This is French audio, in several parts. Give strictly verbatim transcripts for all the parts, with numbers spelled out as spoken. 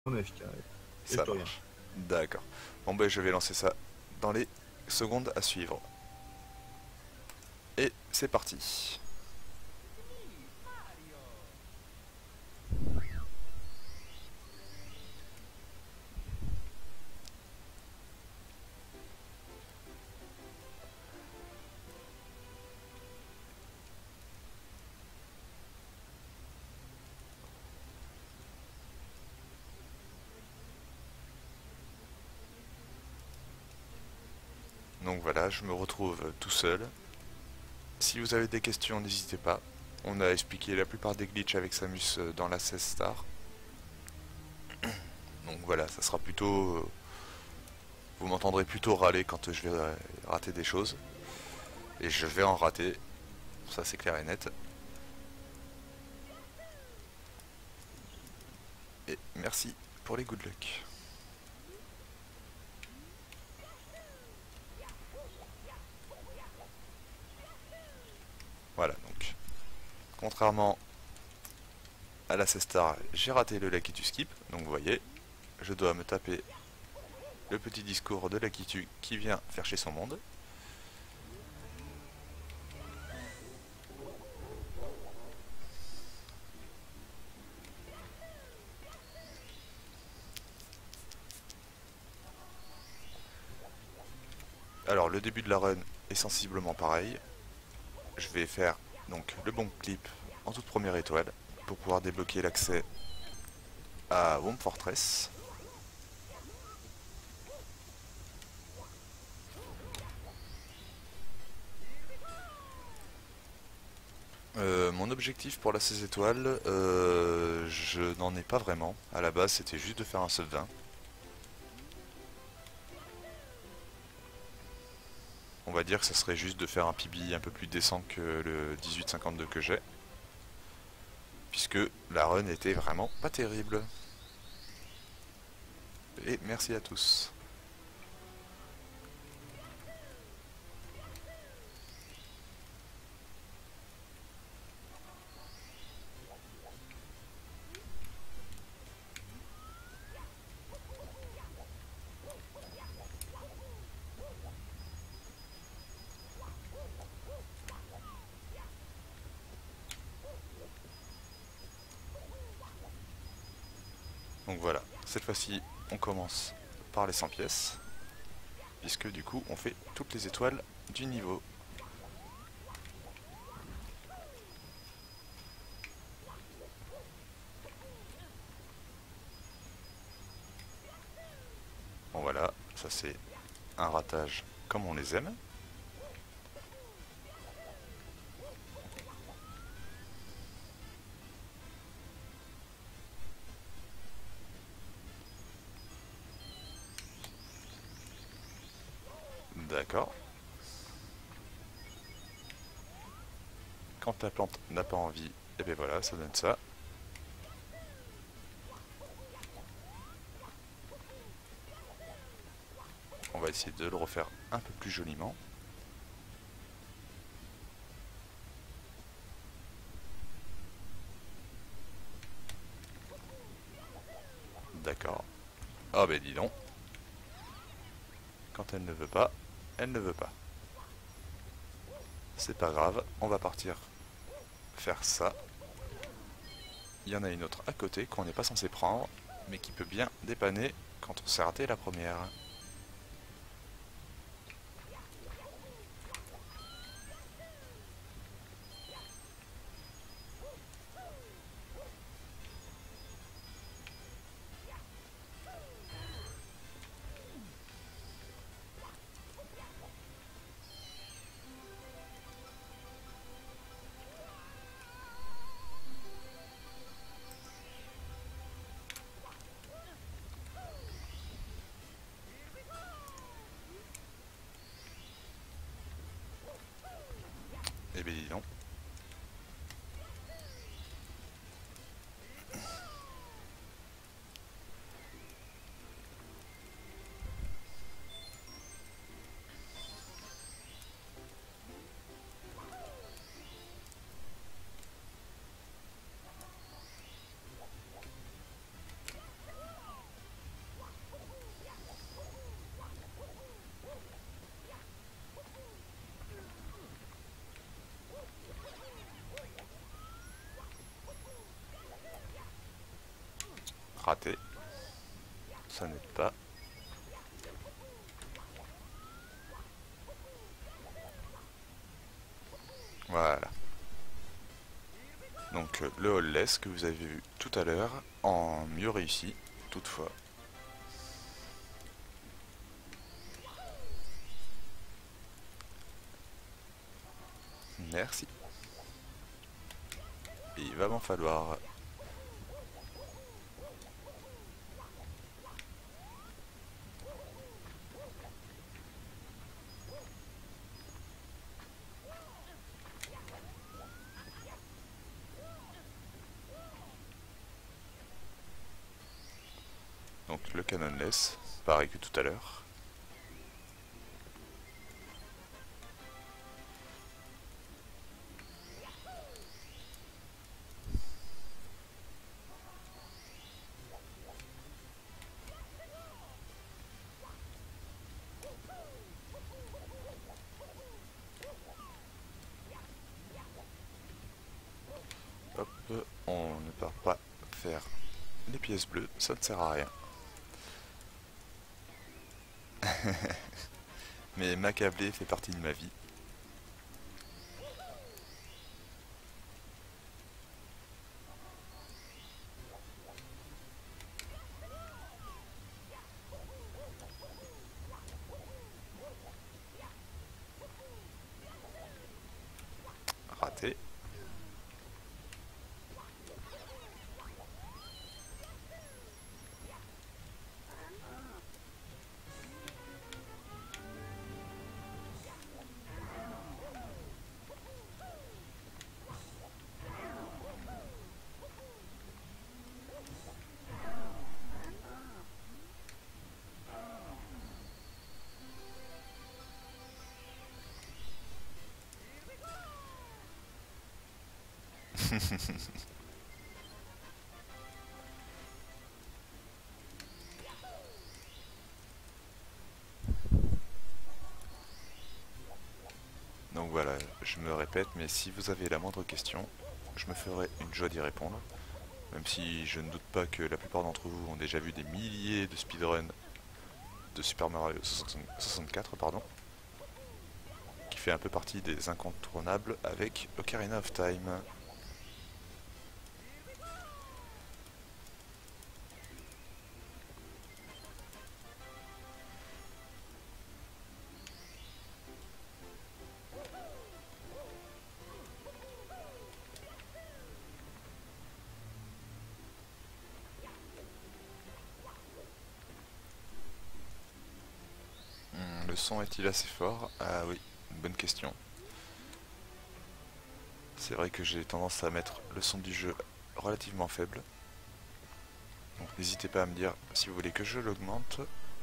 Ouais, je carré. Et je Ça te regarde. marche. D'accord. Bon ben je vais lancer ça dans les secondes à suivre. Et c'est parti. Donc voilà, je me retrouve tout seul. Si vous avez des questions, n'hésitez pas. On a expliqué la plupart des glitches avec Samus dans la seize star. Donc voilà, ça sera plutôt... euh, Vous m'entendrez plutôt râler quand je vais euh, rater des choses. Et je vais en rater, ça c'est clair et net. Et merci pour les good luck. Voilà, donc, contrairement à la seize star, j'ai raté le Lakitu skip. Donc vous voyez, je dois me taper le petit discours de Lakitu qui vient faire chez son monde. Alors le début de la run est sensiblement pareil. Je vais faire donc le bon clip en toute première étoile pour pouvoir débloquer l'accès à Womb Fortress. Euh, mon objectif pour la seize étoiles, euh, je n'en ai pas vraiment. À la base, c'était juste de faire un sub vingt. On va dire que ça serait juste de faire un P B un peu plus décent que le dix-huit cinquante-deux que j'ai. Puisque la run était vraiment pas terrible. Et merci à tous. Donc voilà, cette fois-ci, on commence par les cent pièces. Puisque du coup, on fait toutes les étoiles du niveau. Bon voilà, ça c'est un ratage comme on les aime. D'accord. Quand la plante n'a pas envie, et bien voilà, ça donne ça. On va essayer de le refaire un peu plus joliment. D'accord. Ah ben dis donc. Quand elle ne veut pas, elle ne veut pas. C'est pas grave, on va partir faire ça. Il y en a une autre à côté qu'on n'est pas censé prendre, mais qui peut bien dépanner quand on s'est raté la première. raté. Ça n'aide pas. Voilà. Donc le holeless que vous avez vu tout à l'heure en mieux réussi, toutefois. Merci. Et il va m'en falloir. Donc le canonless, pareil que tout à l'heure. Hop, on ne part pas faire les pièces bleues, ça ne sert à rien. Mais m'accabler fait partie de ma vie. Raté. Donc voilà, je me répète, mais si vous avez la moindre question, je me ferai une joie d'y répondre. Même si je ne doute pas que la plupart d'entre vous ont déjà vu des milliers de speedruns de Super Mario soixante-quatre, pardon, qui fait un peu partie des incontournables avec Ocarina of Time. Le son est-il assez fort? Ah oui, une bonne question. C'est vrai que j'ai tendance à mettre le son du jeu relativement faible. Donc n'hésitez pas à me dire si vous voulez que je l'augmente.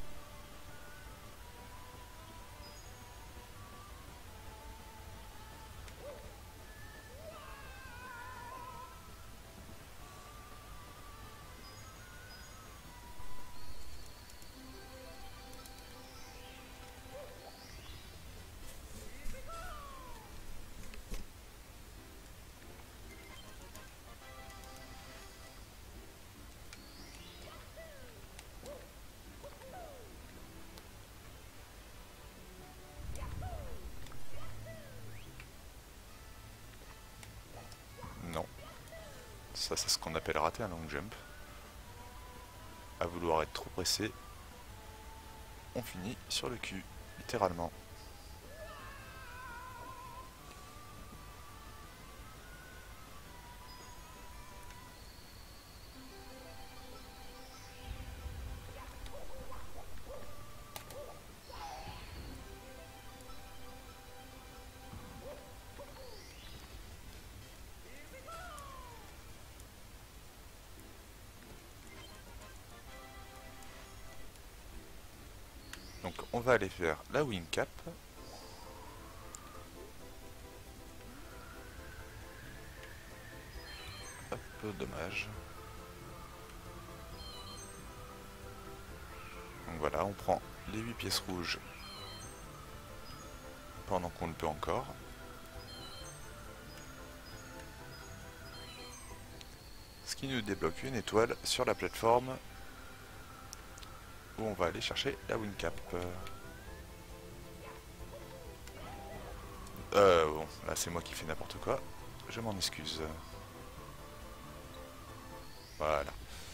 Non. Ça, c'est ce qu'on appelle rater un long jump. À vouloir être trop pressé, on finit sur le cul, littéralement. Donc on va aller faire la wing cap. Hop, dommage. Donc voilà, on prend les huit pièces rouges pendant qu'on le peut encore. Ce qui nous débloque une étoile sur la plateforme où on va aller chercher la Wing-Cap. Euh, bon, là c'est moi qui fais n'importe quoi, je m'en excuse. Voilà.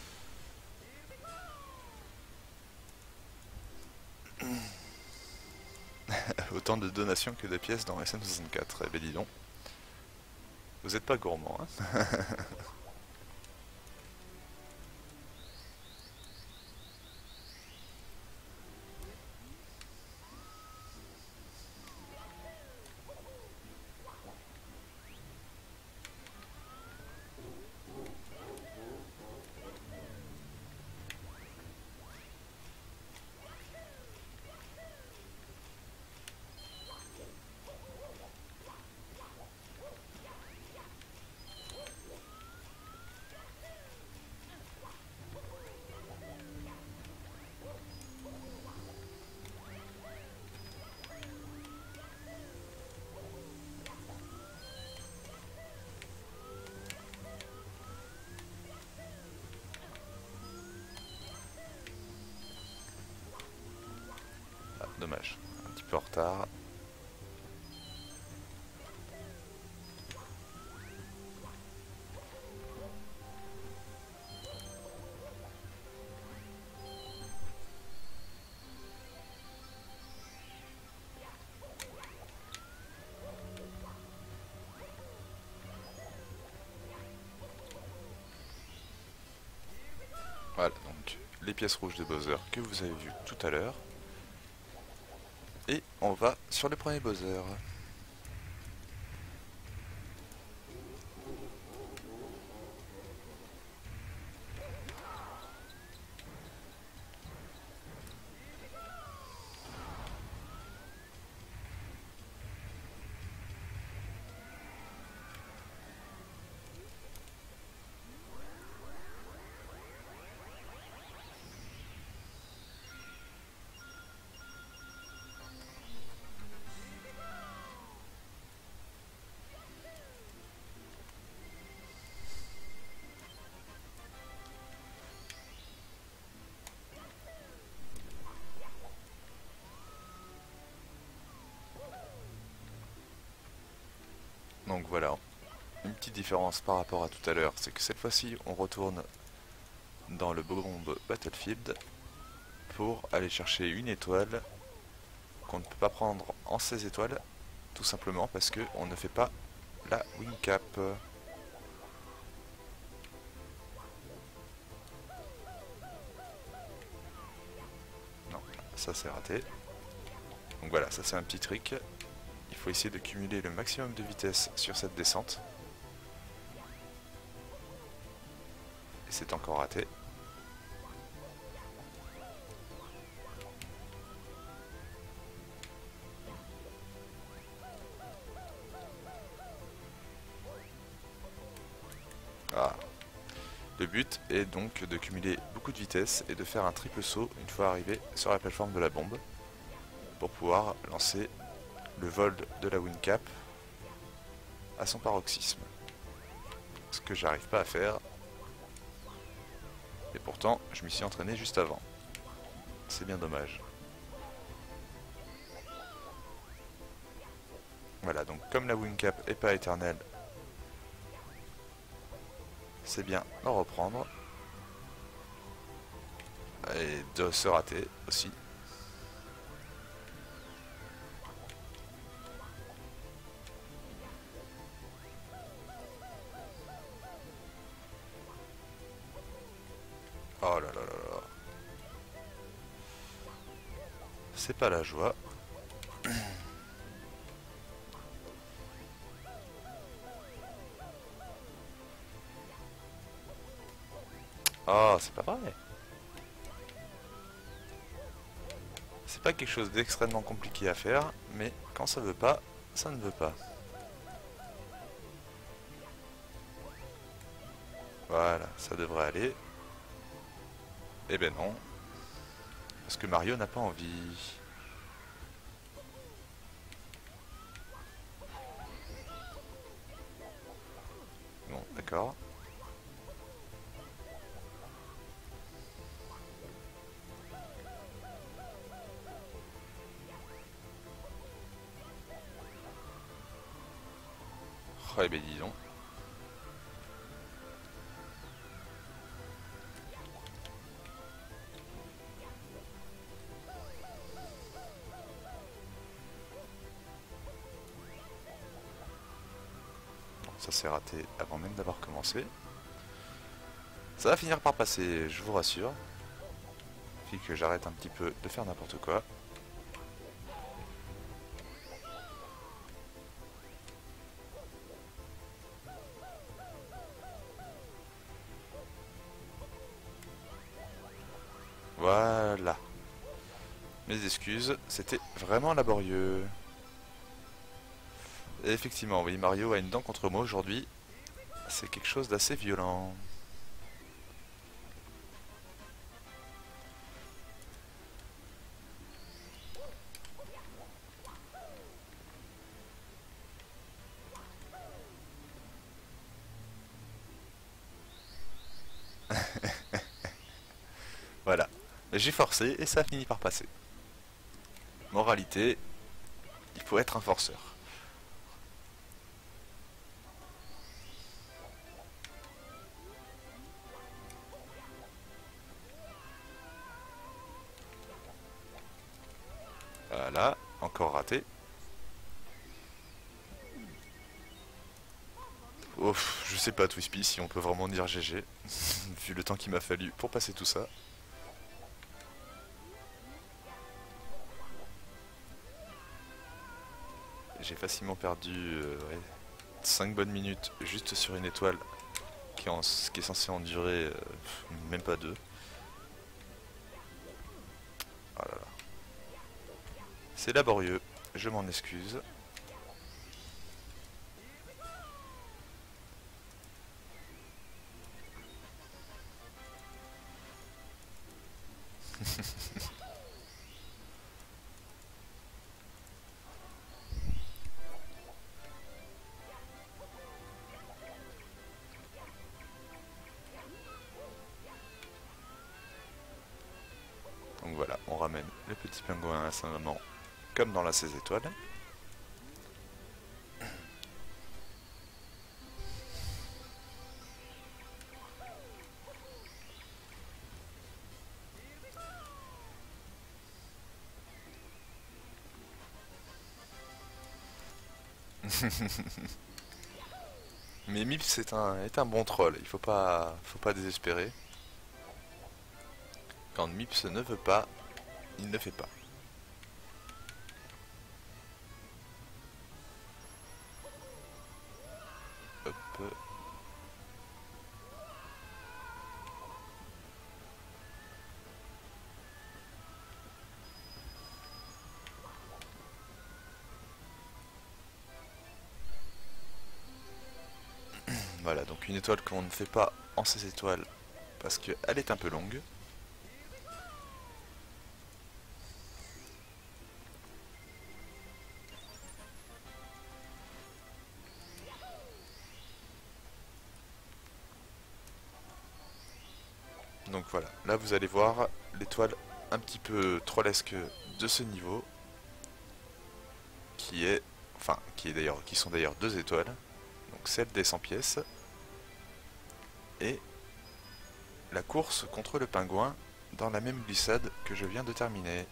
Autant de donations que de pièces dans S M soixante-quatre, eh ben dis donc. Vous êtes pas gourmand, hein. Ah, dommage, un petit peu en retard. Voilà, donc les pièces rouges de Bowser que vous avez vues tout à l'heure. Et on va sur le premier Bowser. Donc voilà, une petite différence par rapport à tout à l'heure, c'est que cette fois-ci on retourne dans le Bomb Battlefield pour aller chercher une étoile qu'on ne peut pas prendre en seize étoiles, tout simplement parce que on ne fait pas la Wing-Cap. Non, ça c'est raté. Donc voilà, ça c'est un petit trick. Il faut essayer de cumuler le maximum de vitesse sur cette descente. Et c'est encore raté. Ah. Le but est donc de cumuler beaucoup de vitesse et de faire un triple saut une fois arrivé sur la plateforme de la bombe pour pouvoir lancer le vol de la Wing-Cap à son paroxysme. Ce que j'arrive pas à faire. Et pourtant, je m'y suis entraîné juste avant. C'est bien dommage. Voilà, donc comme la Wing-Cap est pas éternelle, c'est bien d'en reprendre. Et de se rater aussi. Oh là là là là. C'est pas la joie. Oh, c'est pas vrai. C'est pas quelque chose d'extrêmement compliqué à faire, mais quand ça veut pas, ça ne veut pas. Voilà, ça devrait aller. Eh ben non. Parce que Mario n'a pas envie. Bon, d'accord. Ouais, ben dis donc. Bon, ça s'est raté avant même d'avoir commencé. Ça va finir par passer, je vous rassure. Il suffit que j'arrête un petit peu de faire n'importe quoi. Voilà. Mes excuses, c'était vraiment laborieux. Et effectivement, oui, Mario a une dent contre moi aujourd'hui. C'est quelque chose d'assez violent. Voilà. J'ai forcé et ça a fini par passer. Moralité, il faut être un forceur. Voilà, encore raté. Ouf, je sais pas Twispy si on peut vraiment dire G G, vu le temps qu'il m'a fallu pour passer tout ça. J'ai facilement perdu euh, ouais, cinq bonnes minutes juste sur une étoile qui est, en, qui est censée en durer euh, même pas deux. Oh là là. C'est laborieux, je m'en excuse. Donc voilà, on ramène le petit pingouin à sa maman comme dans la seize étoiles. Mais Mips est un, est un bon troll, il faut pas, faut pas désespérer. Quand Mips ne veut pas, il ne fait pas. Hop. Voilà, donc une étoile qu'on ne fait pas en seize étoiles parce qu'elle est un peu longue. Donc voilà, là vous allez voir l'étoile un petit peu trollesque de ce niveau, qui est, enfin, qui est d'ailleurs, qui sont d'ailleurs deux étoiles, donc celle des cent pièces et la course contre le pingouin dans la même glissade que je viens de terminer.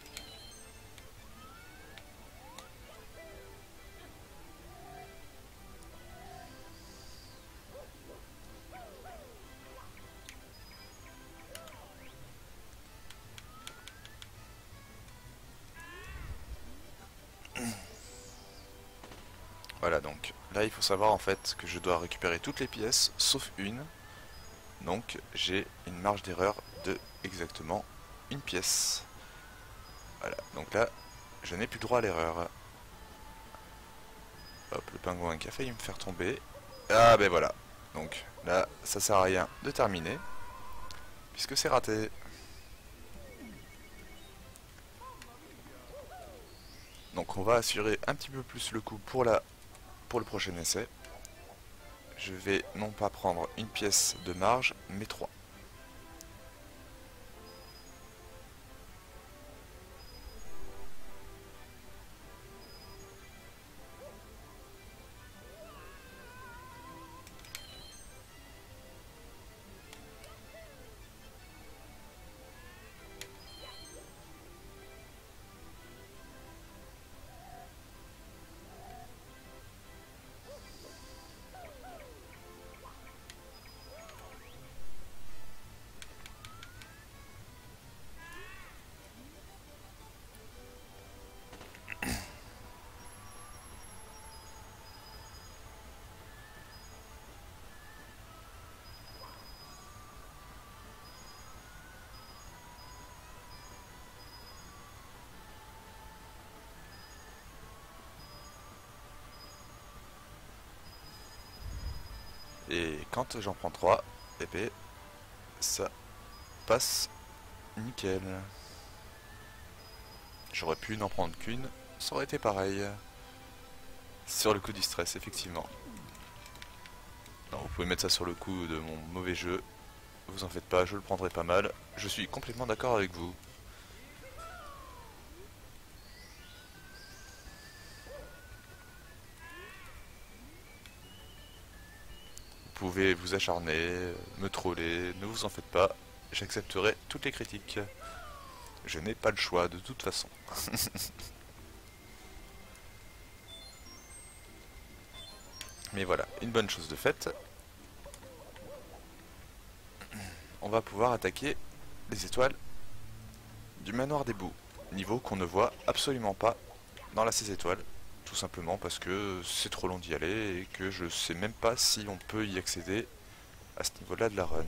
Voilà, donc là il faut savoir en fait que je dois récupérer toutes les pièces sauf une. Donc j'ai une marge d'erreur de exactement une pièce. Voilà, donc là je n'ai plus droit à l'erreur. Hop, le pingouin qui a failli me faire tomber. Ah ben voilà. Donc là ça sert à rien de terminer, puisque c'est raté. Donc on va assurer un petit peu plus le coup pour, la, pour le prochain essai. Je vais non pas prendre une pièce de marge, mais trois. quand j'en prends trois, et bien ça passe nickel. J'aurais pu n'en prendre qu'une, ça aurait été pareil. Sur le coup du stress, effectivement. Non, vous pouvez mettre ça sur le coup de mon mauvais jeu. Vous en faites pas, je le prendrai pas mal. Je suis complètement d'accord avec vous. Vous pouvez vous acharner, me troller, ne vous en faites pas. J'accepterai toutes les critiques. Je n'ai pas le choix de toute façon. Mais voilà, une bonne chose de faite. On va pouvoir attaquer les étoiles du manoir des bouts. Niveau qu'on ne voit absolument pas dans la seize étoiles. Tout simplement parce que c'est trop long d'y aller et que je sais même pas si on peut y accéder à ce niveau-là de la run.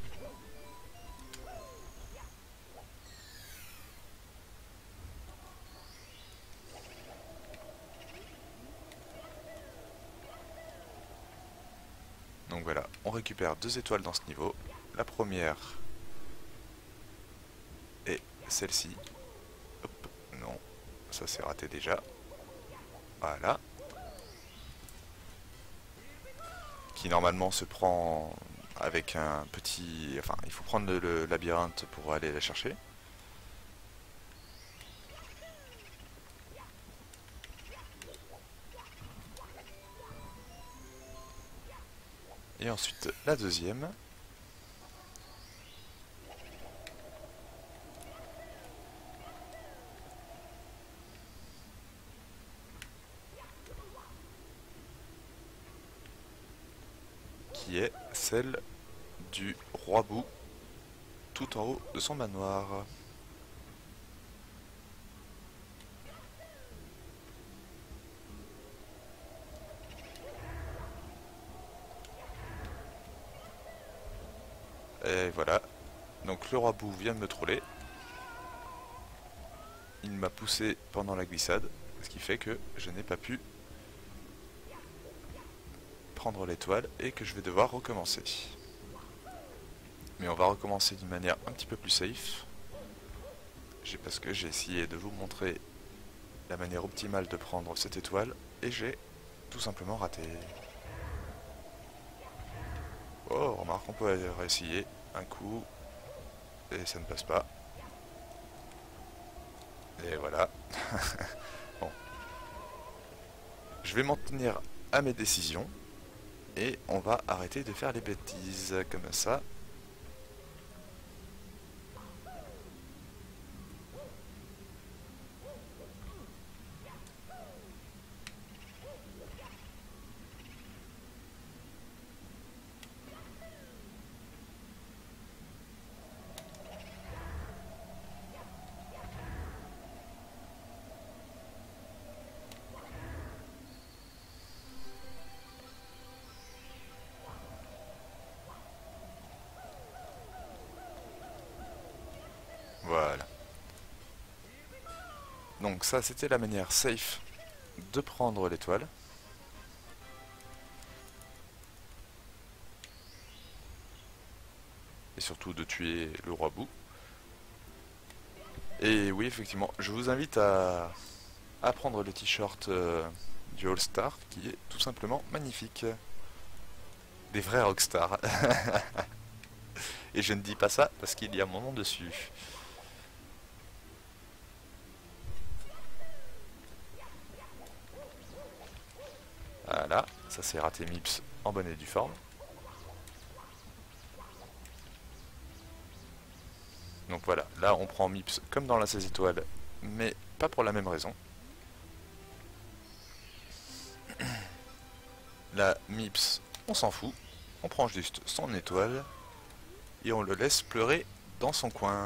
Donc voilà, on récupère deux étoiles dans ce niveau. La première est celle-ci. Hop, non, ça c'est raté déjà. Voilà. Qui normalement se prend avec un petit... Enfin, il faut prendre le, le labyrinthe pour aller la chercher. Et ensuite la deuxième. Qui est celle du roi bout tout en haut de son manoir. Et voilà, donc le roi bout vient de me troller. Il m'a poussé pendant la glissade, ce qui fait que je n'ai pas pu prendre l'étoile et que je vais devoir recommencer. Mais on va recommencer d'une manière un petit peu plus safe. Parce que j'ai essayé de vous montrer la manière optimale de prendre cette étoile et j'ai tout simplement raté. Oh, remarque, on peut réessayer un coup et ça ne passe pas. Et voilà. Bon. Je vais m'en tenir à mes décisions et on va arrêter de faire les bêtises comme ça. Voilà. Donc ça, c'était la manière safe de prendre l'étoile. Et surtout de tuer le roi bout. Et oui, effectivement, je vous invite à, à prendre le t-shirt euh, du All Star, qui est tout simplement magnifique. Des vrais rockstars. Et je ne dis pas ça parce qu'il y a mon nom dessus. Voilà, ça c'est raté Mips en bonne et due forme. Donc voilà, là on prend Mips comme dans la seize étoiles, mais pas pour la même raison. Là, Mips, on s'en fout, on prend juste son étoile et on le laisse pleurer dans son coin.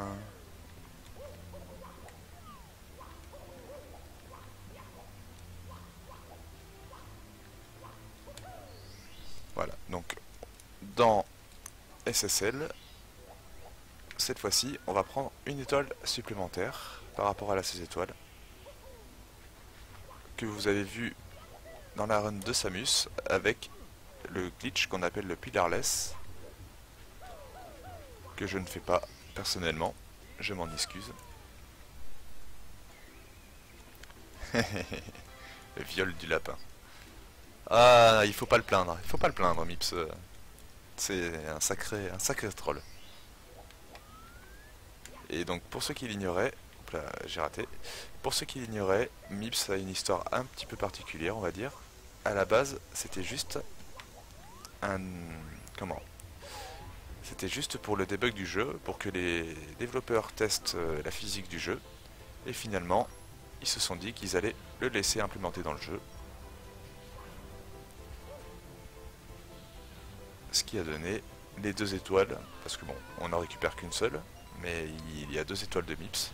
Voilà, donc dans S S L, cette fois-ci, on va prendre une étoile supplémentaire par rapport à la seize étoiles que vous avez vu dans la run de Samus avec le glitch qu'on appelle le pillarless, que je ne fais pas personnellement, je m'en excuse. Le viol du lapin. Ah, il faut pas le plaindre, il faut pas le plaindre, Mips. C'est un sacré, un sacré troll. Et donc pour ceux qui l'ignoraient, là j'ai raté. Pour ceux qui l'ignoraient, Mips a une histoire un petit peu particulière, on va dire. À la base, c'était juste un... comment? C'était juste pour le debug du jeu, pour que les développeurs testent la physique du jeu. Et finalement, ils se sont dit qu'ils allaient le laisser implémenter dans le jeu. Ce qui a donné les deux étoiles, parce que bon, on n'en récupère qu'une seule, mais il y a deux étoiles de Mips.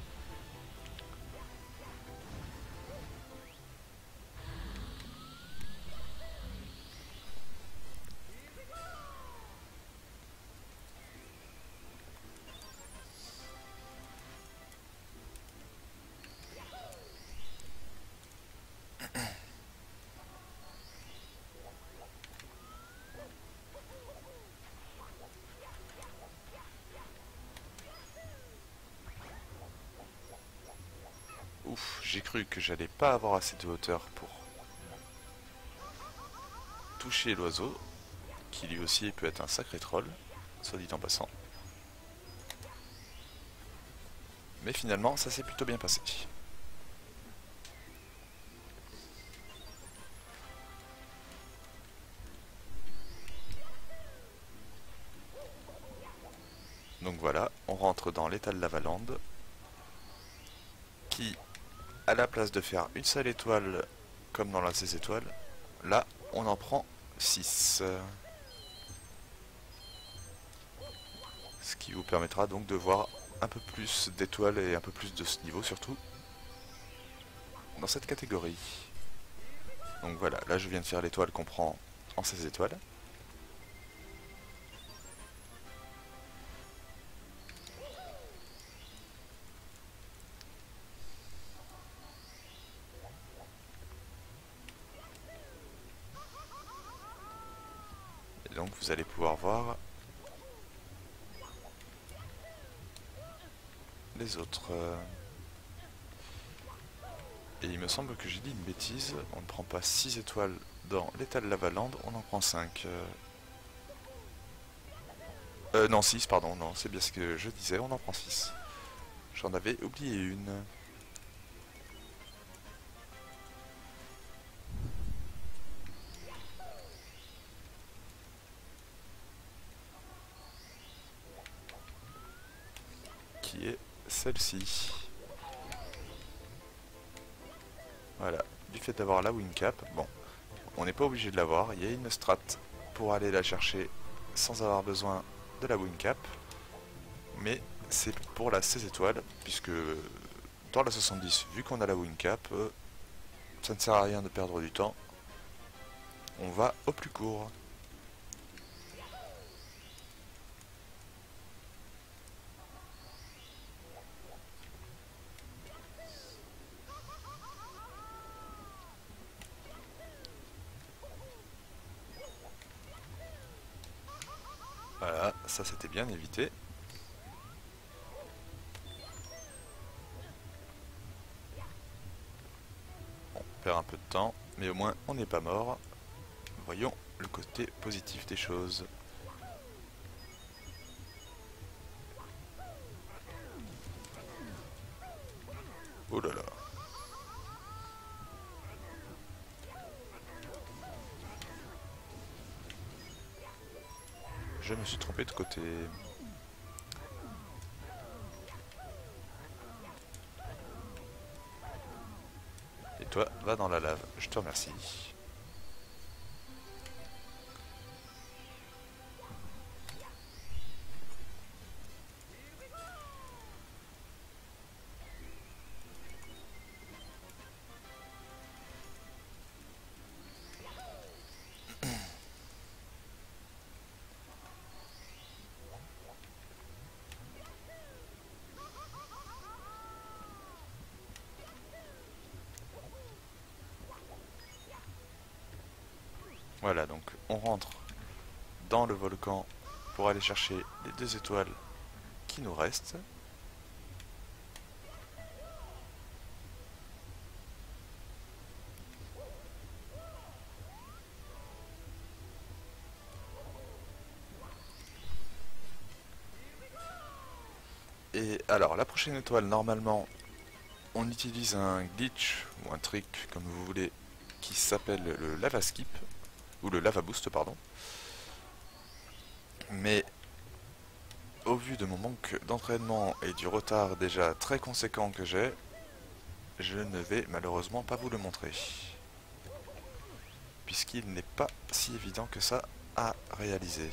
Ouf, j'ai cru que j'allais pas avoir assez de hauteur pour toucher l'oiseau, qui lui aussi peut être un sacré troll, soit dit en passant. Mais finalement, ça s'est plutôt bien passé. Donc voilà, on rentre dans l'étal Lavaland, qui, à la place de faire une seule étoile, comme dans la seize étoiles, là, on en prend six. Ce qui vous permettra donc de voir un peu plus d'étoiles et un peu plus de ce niveau surtout, dans cette catégorie. Donc voilà, là je viens de faire l'étoile qu'on prend en seize étoiles. Et donc vous allez pouvoir voir les autres. Et il me semble que j'ai dit une bêtise, on ne prend pas six étoiles dans l'étal Lavaland, on en prend cinq. Euh, non, six, pardon, non, c'est bien ce que je disais, on en prend six. J'en avais oublié une. Qui est celle-ci. Voilà, du fait d'avoir la wing cap, bon, on n'est pas obligé de l'avoir, il y a une strat pour aller la chercher sans avoir besoin de la wing cap, mais c'est pour la seize étoiles, puisque dans la soixante-dix, vu qu'on a la wing cap, euh, ça ne sert à rien de perdre du temps, on va au plus court. Voilà, ça c'était bien évité. On perd un peu de temps, mais au moins on n'est pas mort. Voyons le côté positif des choses. Oh là là. Je me suis trompé de côté. Et toi, va dans la lave, je te remercie. Voilà, donc on rentre dans le volcan pour aller chercher les deux étoiles qui nous restent. Et alors, la prochaine étoile, normalement, on utilise un glitch ou un trick, comme vous voulez, qui s'appelle le lava skip, ou le lava boost, pardon. Mais au vu de mon manque d'entraînement et du retard déjà très conséquent que j'ai, je ne vais malheureusement pas vous le montrer. Puisqu'il n'est pas si évident que ça à réaliser.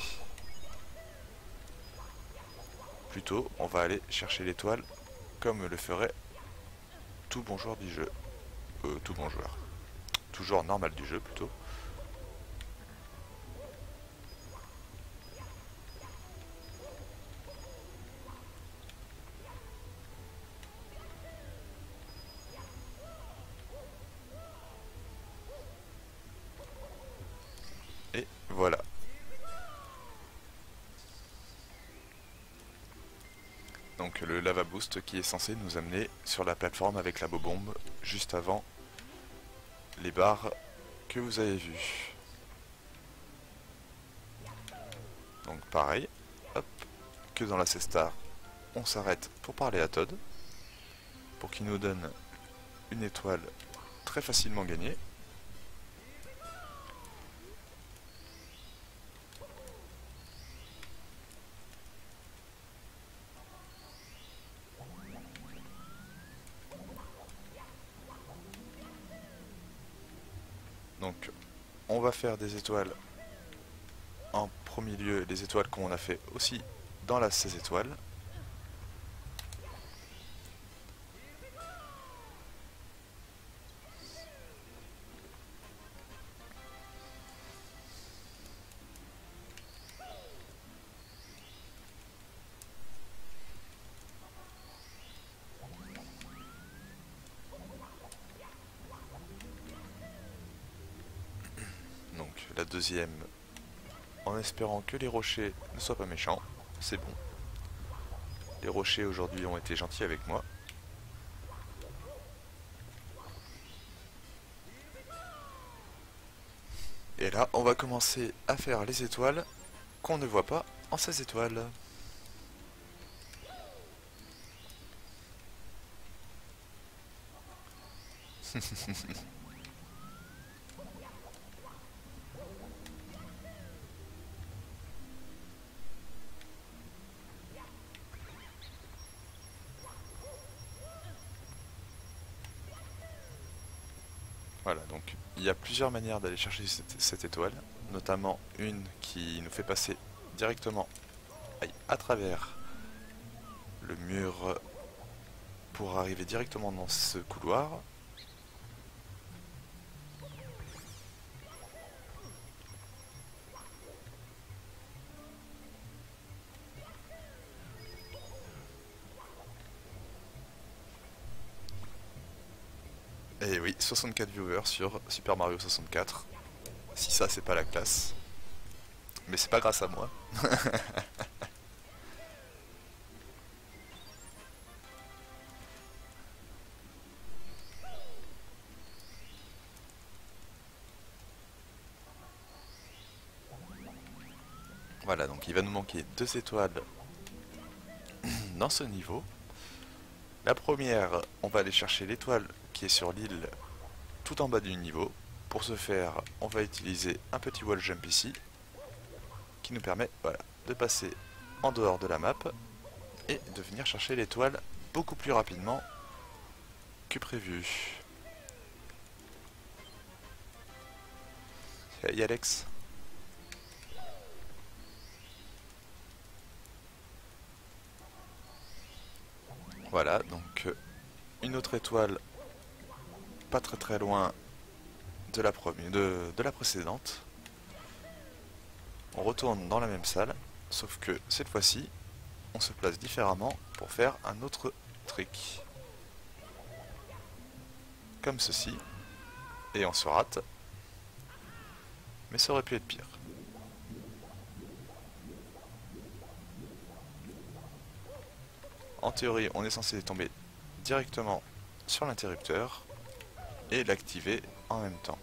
Plutôt, on va aller chercher l'étoile comme le ferait tout bon joueur du jeu. Euh, tout bon joueur. Tout joueur normal du jeu plutôt. Et voilà. Donc le lava boost qui est censé nous amener sur la plateforme avec la bobombe juste avant les barres que vous avez vues. Donc pareil, hop, que dans la C-Star, on s'arrête pour parler à Todd, pour qu'il nous donne une étoile très facilement gagnée. Donc on va faire des étoiles en premier lieu, les étoiles qu'on a fait aussi dans la seize étoiles. Donc la deuxième, en espérant que les rochers ne soient pas méchants, c'est bon. Les rochers aujourd'hui ont été gentils avec moi. Et là, on va commencer à faire les étoiles qu'on ne voit pas en seize étoiles. Voilà, donc il y a plusieurs manières d'aller chercher cette, cette étoile, notamment une qui nous fait passer directement aïe, à travers le mur pour arriver directement dans ce couloir. Et oui, soixante-quatre viewers sur Super Mario soixante-quatre. Si ça, c'est pas la classe. Mais c'est pas grâce à moi. Voilà, donc il va nous manquer deux étoiles dans ce niveau. La première, on va aller chercher l'étoile qui est sur l'île tout en bas du niveau. Pour ce faire, on va utiliser un petit wall jump ici qui nous permet voilà, de passer en dehors de la map et de venir chercher l'étoile beaucoup plus rapidement que prévu. Hey Alex. Voilà, donc une autre étoile pas très très loin de la, première, de, de la précédente. On retourne dans la même salle, sauf que cette fois-ci, on se place différemment pour faire un autre trick. Comme ceci, et on se rate. Mais ça aurait pu être pire. En théorie, on est censé tomber directement sur l'interrupteur et l'activer en même temps.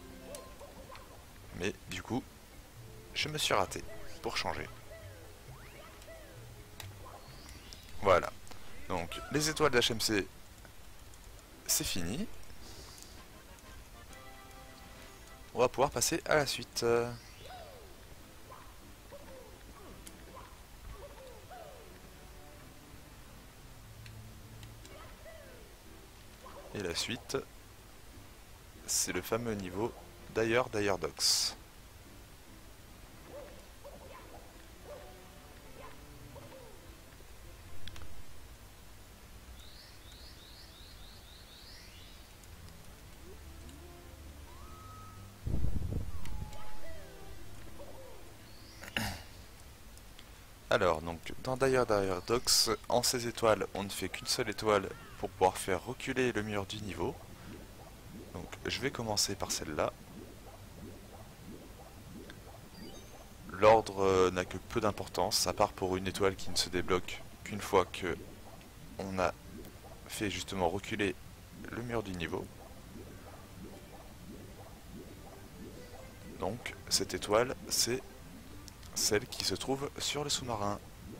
Mais du coup, je me suis raté pour changer. Voilà. Donc, les étoiles d'H M C, c'est fini. On va pouvoir passer à la suite. Et la suite, c'est le fameux niveau d'ailleurs d'ailleurs Docks. Alors, donc, dans Dire Dire Docks, en ces étoiles, on ne fait qu'une seule étoile pour pouvoir faire reculer le mur du niveau. Donc, je vais commencer par celle-là. L'ordre euh, n'a que peu d'importance, à part pour une étoile qui ne se débloque qu'une fois que on a fait justement reculer le mur du niveau. Donc, cette étoile, c'est celle qui se trouve sur le sous-marin.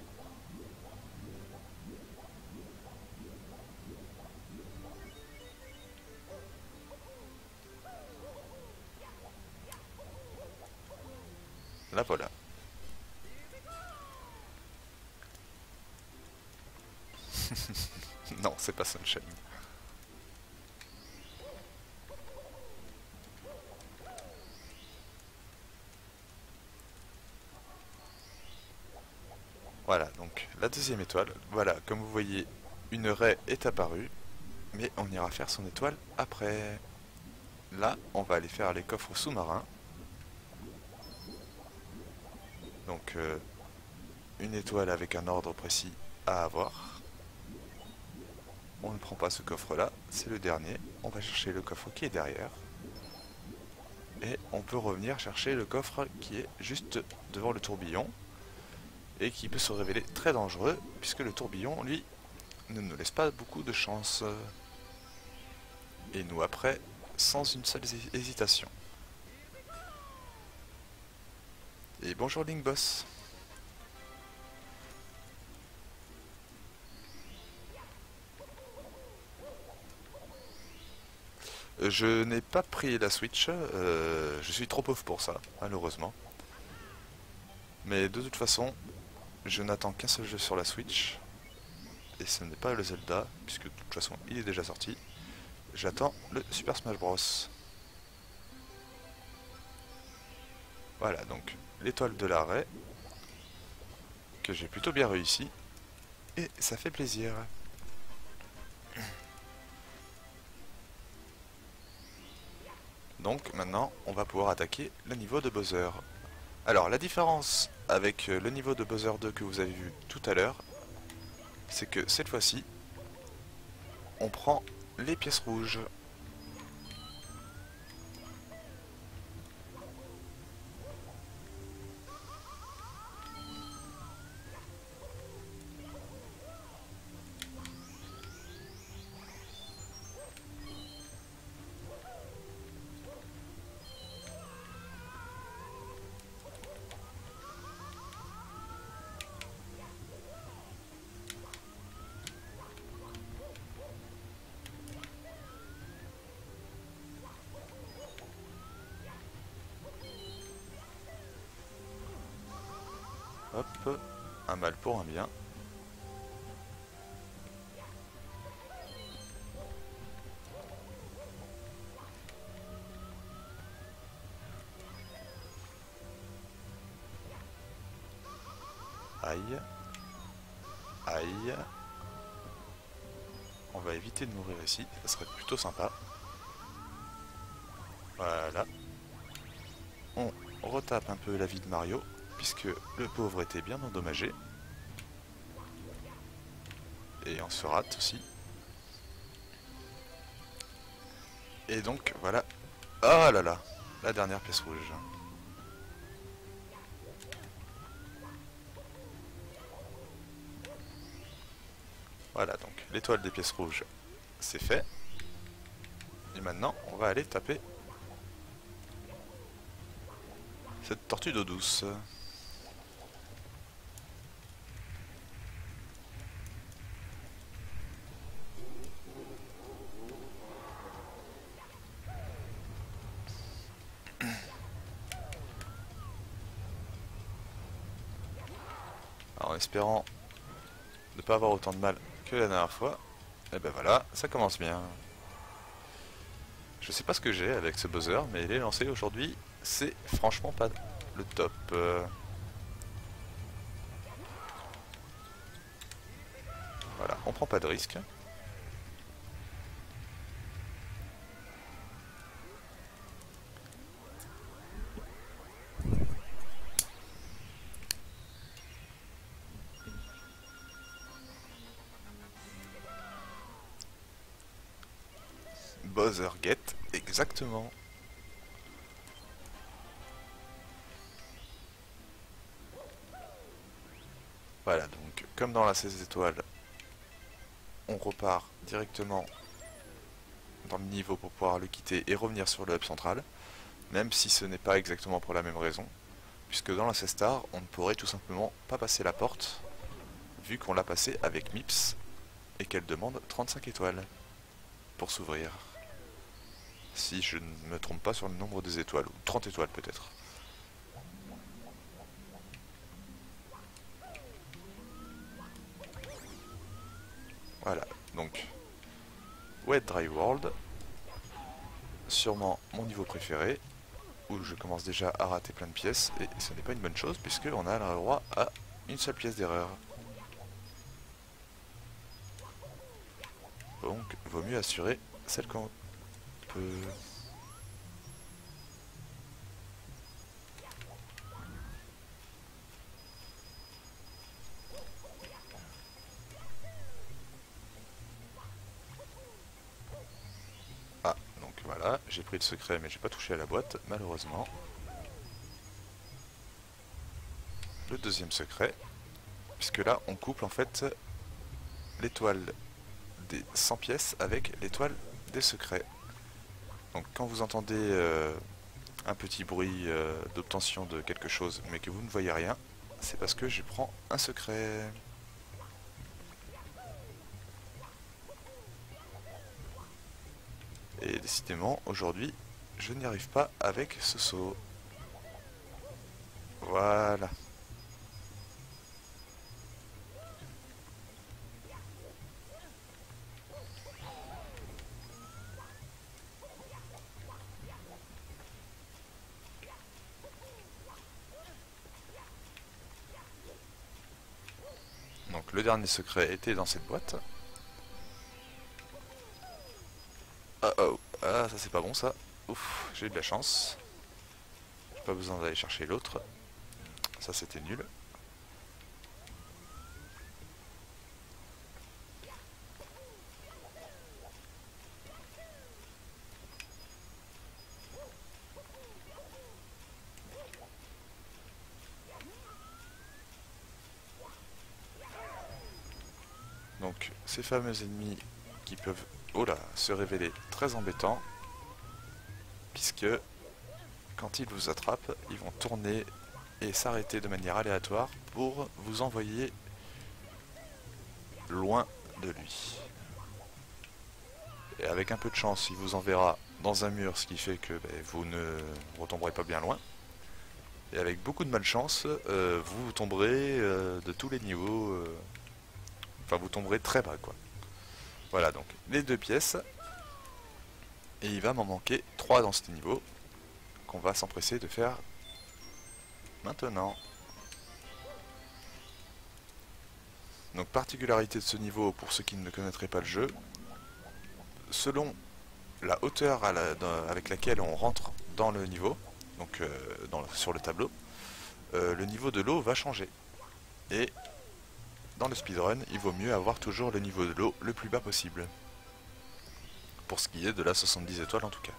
La voilà. Non, c'est pas Sunshine. Voilà, donc la deuxième étoile. Voilà, comme vous voyez, une raie est apparue, mais on ira faire son étoile après. Là, on va aller faire les coffres sous-marins. Donc, euh, une étoile avec un ordre précis à avoir. On ne prend pas ce coffre-là, c'est le dernier. On va chercher le coffre qui est derrière. Et on peut revenir chercher le coffre qui est juste devant le tourbillon. Et qui peut se révéler très dangereux, puisque le tourbillon, lui, ne nous laisse pas beaucoup de chance. Et nous après, sans une seule hésitation. Et bonjour Link Boss. Je n'ai pas pris la Switch, euh, je suis trop pauvre pour ça, malheureusement. Mais de toute façon, je n'attends qu'un seul jeu sur la Switch, et ce n'est pas le Zelda, puisque de toute façon il est déjà sorti. J'attends le Super Smash Bros. Voilà, donc l'étoile de l'arrêt, que j'ai plutôt bien réussi, et ça fait plaisir. Donc maintenant, on va pouvoir attaquer le niveau de Bowser. Alors la différence avec le niveau de Bowser deux que vous avez vu tout à l'heure, c'est que cette fois-ci, on prend les pièces rouges. Hop, un mal pour un bien. Aïe. Aïe. On va éviter de mourir ici, ça serait plutôt sympa. Voilà. On retape un peu la vie de Mario, puisque le pauvre était bien endommagé. Et on se rate aussi. Et donc, voilà. Ah là là, la dernière pièce rouge. Voilà, donc l'étoile des pièces rouges, c'est fait. Et maintenant, on va aller taper cette tortue d'eau douce. Alors, en espérant ne pas avoir autant de mal que la dernière fois, et ben voilà, ça commence bien. Je sais pas ce que j'ai avec ce buzzer, mais les lancers aujourd'hui, c'est franchement pas le top. Euh, Voilà, on prend pas de risque. Buzzer get, exactement. Voilà, donc comme dans la seize étoiles, on repart directement dans le niveau pour pouvoir le quitter et revenir sur le hub central, même si ce n'est pas exactement pour la même raison, puisque dans la seize star, on ne pourrait tout simplement pas passer la porte, vu qu'on l'a passé avec Mips, et qu'elle demande trente-cinq étoiles pour s'ouvrir. Si je ne me trompe pas sur le nombre des étoiles, ou trente étoiles peut-être. Voilà, donc Wet Dry World, sûrement mon niveau préféré, où je commence déjà à rater plein de pièces, et ce n'est pas une bonne chose, puisqu'on a le droit à une seule pièce d'erreur. Donc, vaut mieux assurer celle qu'on peut. Ah, donc voilà, j'ai pris le secret, mais j'ai pas touché à la boîte, malheureusement. Le deuxième secret, puisque là, on couple en fait l'étoile des cent pièces avec l'étoile des secrets. Donc quand vous entendez euh, un petit bruit euh, d'obtention de quelque chose mais que vous ne voyez rien, c'est parce que je prends un secret. Et décidément, aujourd'hui, je n'y arrive pas avec ce saut. Voilà. Donc le dernier secret était dans cette boîte. Ah oh, ah ça c'est pas bon ça. Ouf, j'ai eu de la chance. Pas besoin d'aller chercher l'autre. Ça c'était nul. Donc ces fameux ennemis qui peuvent oh là, se révéler très embêtants, puisque quand ils vous attrapent, ils vont tourner et s'arrêter de manière aléatoire pour vous envoyer loin de lui. Et avec un peu de chance, il vous enverra dans un mur, ce qui fait que ben, vous ne retomberez pas bien loin. Et avec beaucoup de malchance, euh, vous tomberez euh, de tous les niveaux. Euh, enfin, vous tomberez très bas, quoi. Voilà, donc les deux pièces. Et il va m'en manquer trois dans ce niveau, qu'on va s'empresser de faire maintenant. Donc, particularité de ce niveau, pour ceux qui ne connaîtraient pas le jeu, selon la hauteur à la, dans, avec laquelle on rentre dans le niveau, donc euh, dans, sur le tableau, euh, le niveau de l'eau va changer. Et dans le speedrun, il vaut mieux avoir toujours le niveau de l'eau le plus bas possible. Pour ce qui est de la soixante-dix étoiles en tout cas.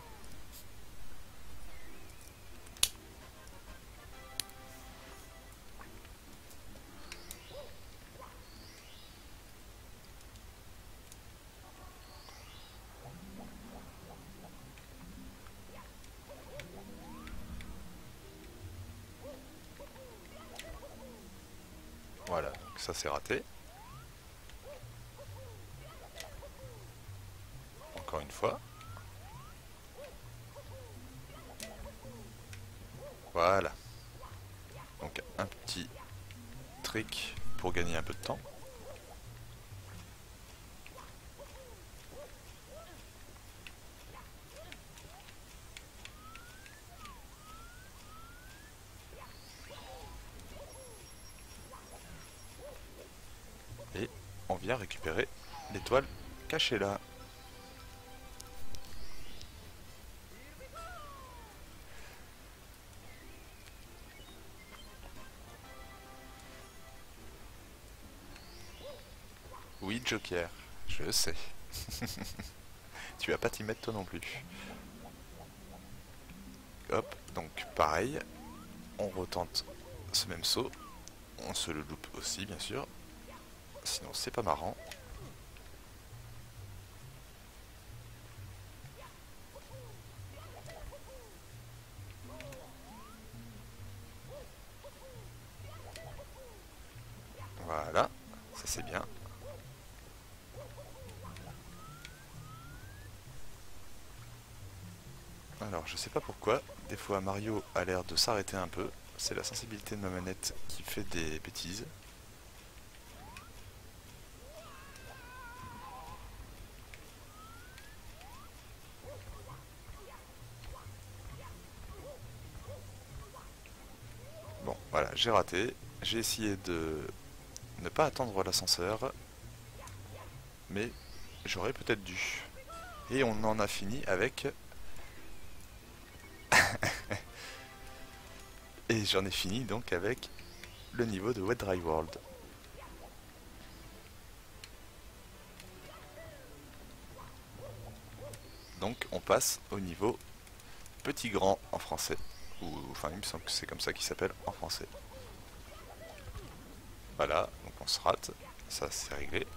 ça c'est raté. Encore une fois. Voilà. Donc un petit trick pour gagner un peu de temps. Et on vient récupérer l'étoile cachée là. Oui, Joker, je sais. Tu vas pas t'y mettre toi non plus. Hop, donc pareil, on retente ce même saut. On se le loupe aussi, bien sûr. Sinon, c'est pas marrant. Voilà, ça c'est bien. Alors, je sais pas pourquoi, des fois Mario a l'air de s'arrêter un peu. C'est la sensibilité de ma manette qui fait des bêtises. Bon, voilà, j'ai raté. J'ai essayé de ne pas attendre l'ascenseur, mais j'aurais peut-être dû. Et on en a fini avec... Et j'en ai fini donc avec le niveau de Wet Dry World. Donc on passe au niveau petit grand en français. Ou enfin il me semble que c'est comme ça qu'il s'appelle en français. Voilà, donc on se rate, ça c'est réglé.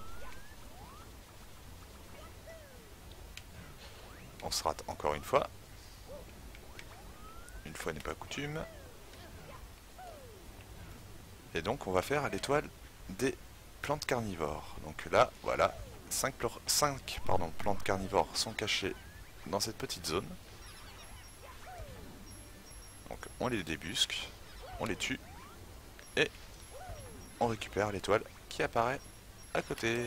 On se rate encore une fois. Une fois n'est pas coutume. Et donc on va faire l'étoile des plantes carnivores. Donc là, voilà, cinq pardon, plantes carnivores sont cachées dans cette petite zone. Donc on les débusque, on les tue, et on récupère l'étoile qui apparaît à côté.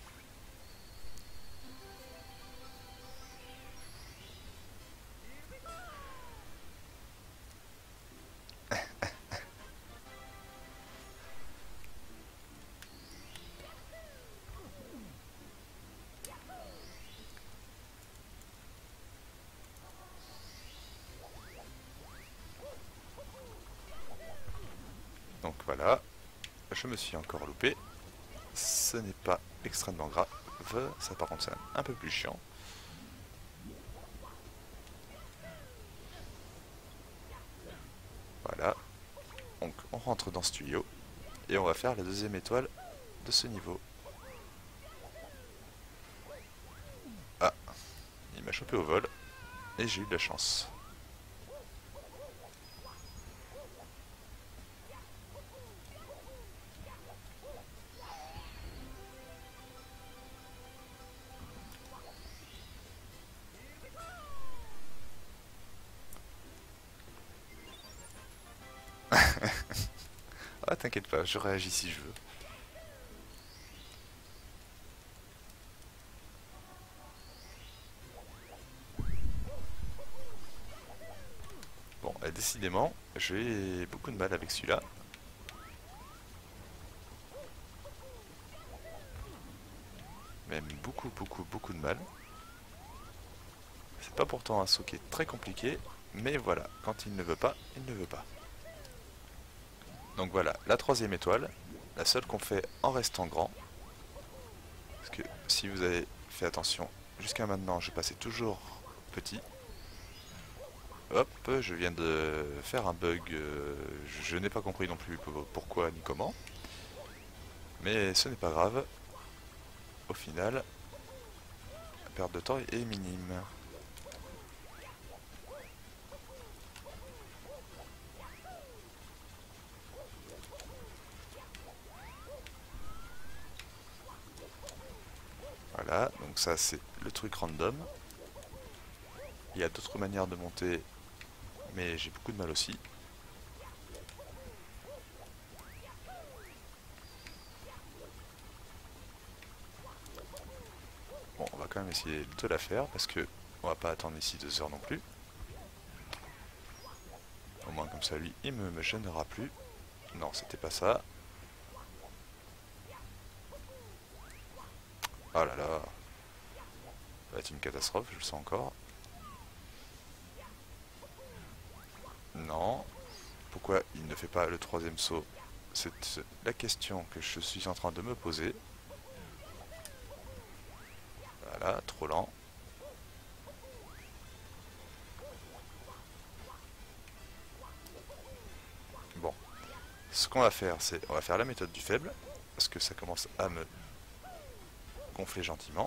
Donc voilà, je me suis encore loupé. Ce n'est pas extrêmement grave. Ça par contre c'est un peu plus chiant. Voilà. Donc on rentre dans ce tuyau. Et on va faire la deuxième étoile de ce niveau. Ah, il m'a chopé au vol. Et j'ai eu de la chance. Ah, t'inquiète pas, je réagis si je veux. Bon, décidément, j'ai beaucoup de mal avec celui-là. Même beaucoup, beaucoup, beaucoup de mal. C'est pas pourtant un saut qui est très compliqué, mais voilà, quand il ne veut pas, il ne veut pas. Donc voilà, la troisième étoile, la seule qu'on fait en restant grand. Parce que si vous avez fait attention, jusqu'à maintenant, je passais toujours petit. Hop, je viens de faire un bug, euh, je n'ai pas compris non plus pourquoi ni comment. Mais ce n'est pas grave. Au final, la perte de temps est minime. Donc ça c'est le truc random. Il y a d'autres manières de monter, mais j'ai beaucoup de mal aussi. Bon, on va quand même essayer de la faire parce que on va pas attendre ici deux heures non plus. Au moins comme ça lui il me, me gênera plus. Non, c'était pas ça. Oh là là. Ça va être une catastrophe, je le sens encore. Non. Pourquoi il ne fait pas le troisième saut? C'est la question que je suis en train de me poser. Voilà, trop lent. Bon. Ce qu'on va faire, c'est on va faire la méthode du faible. Parce que ça commence à me gonfler gentiment.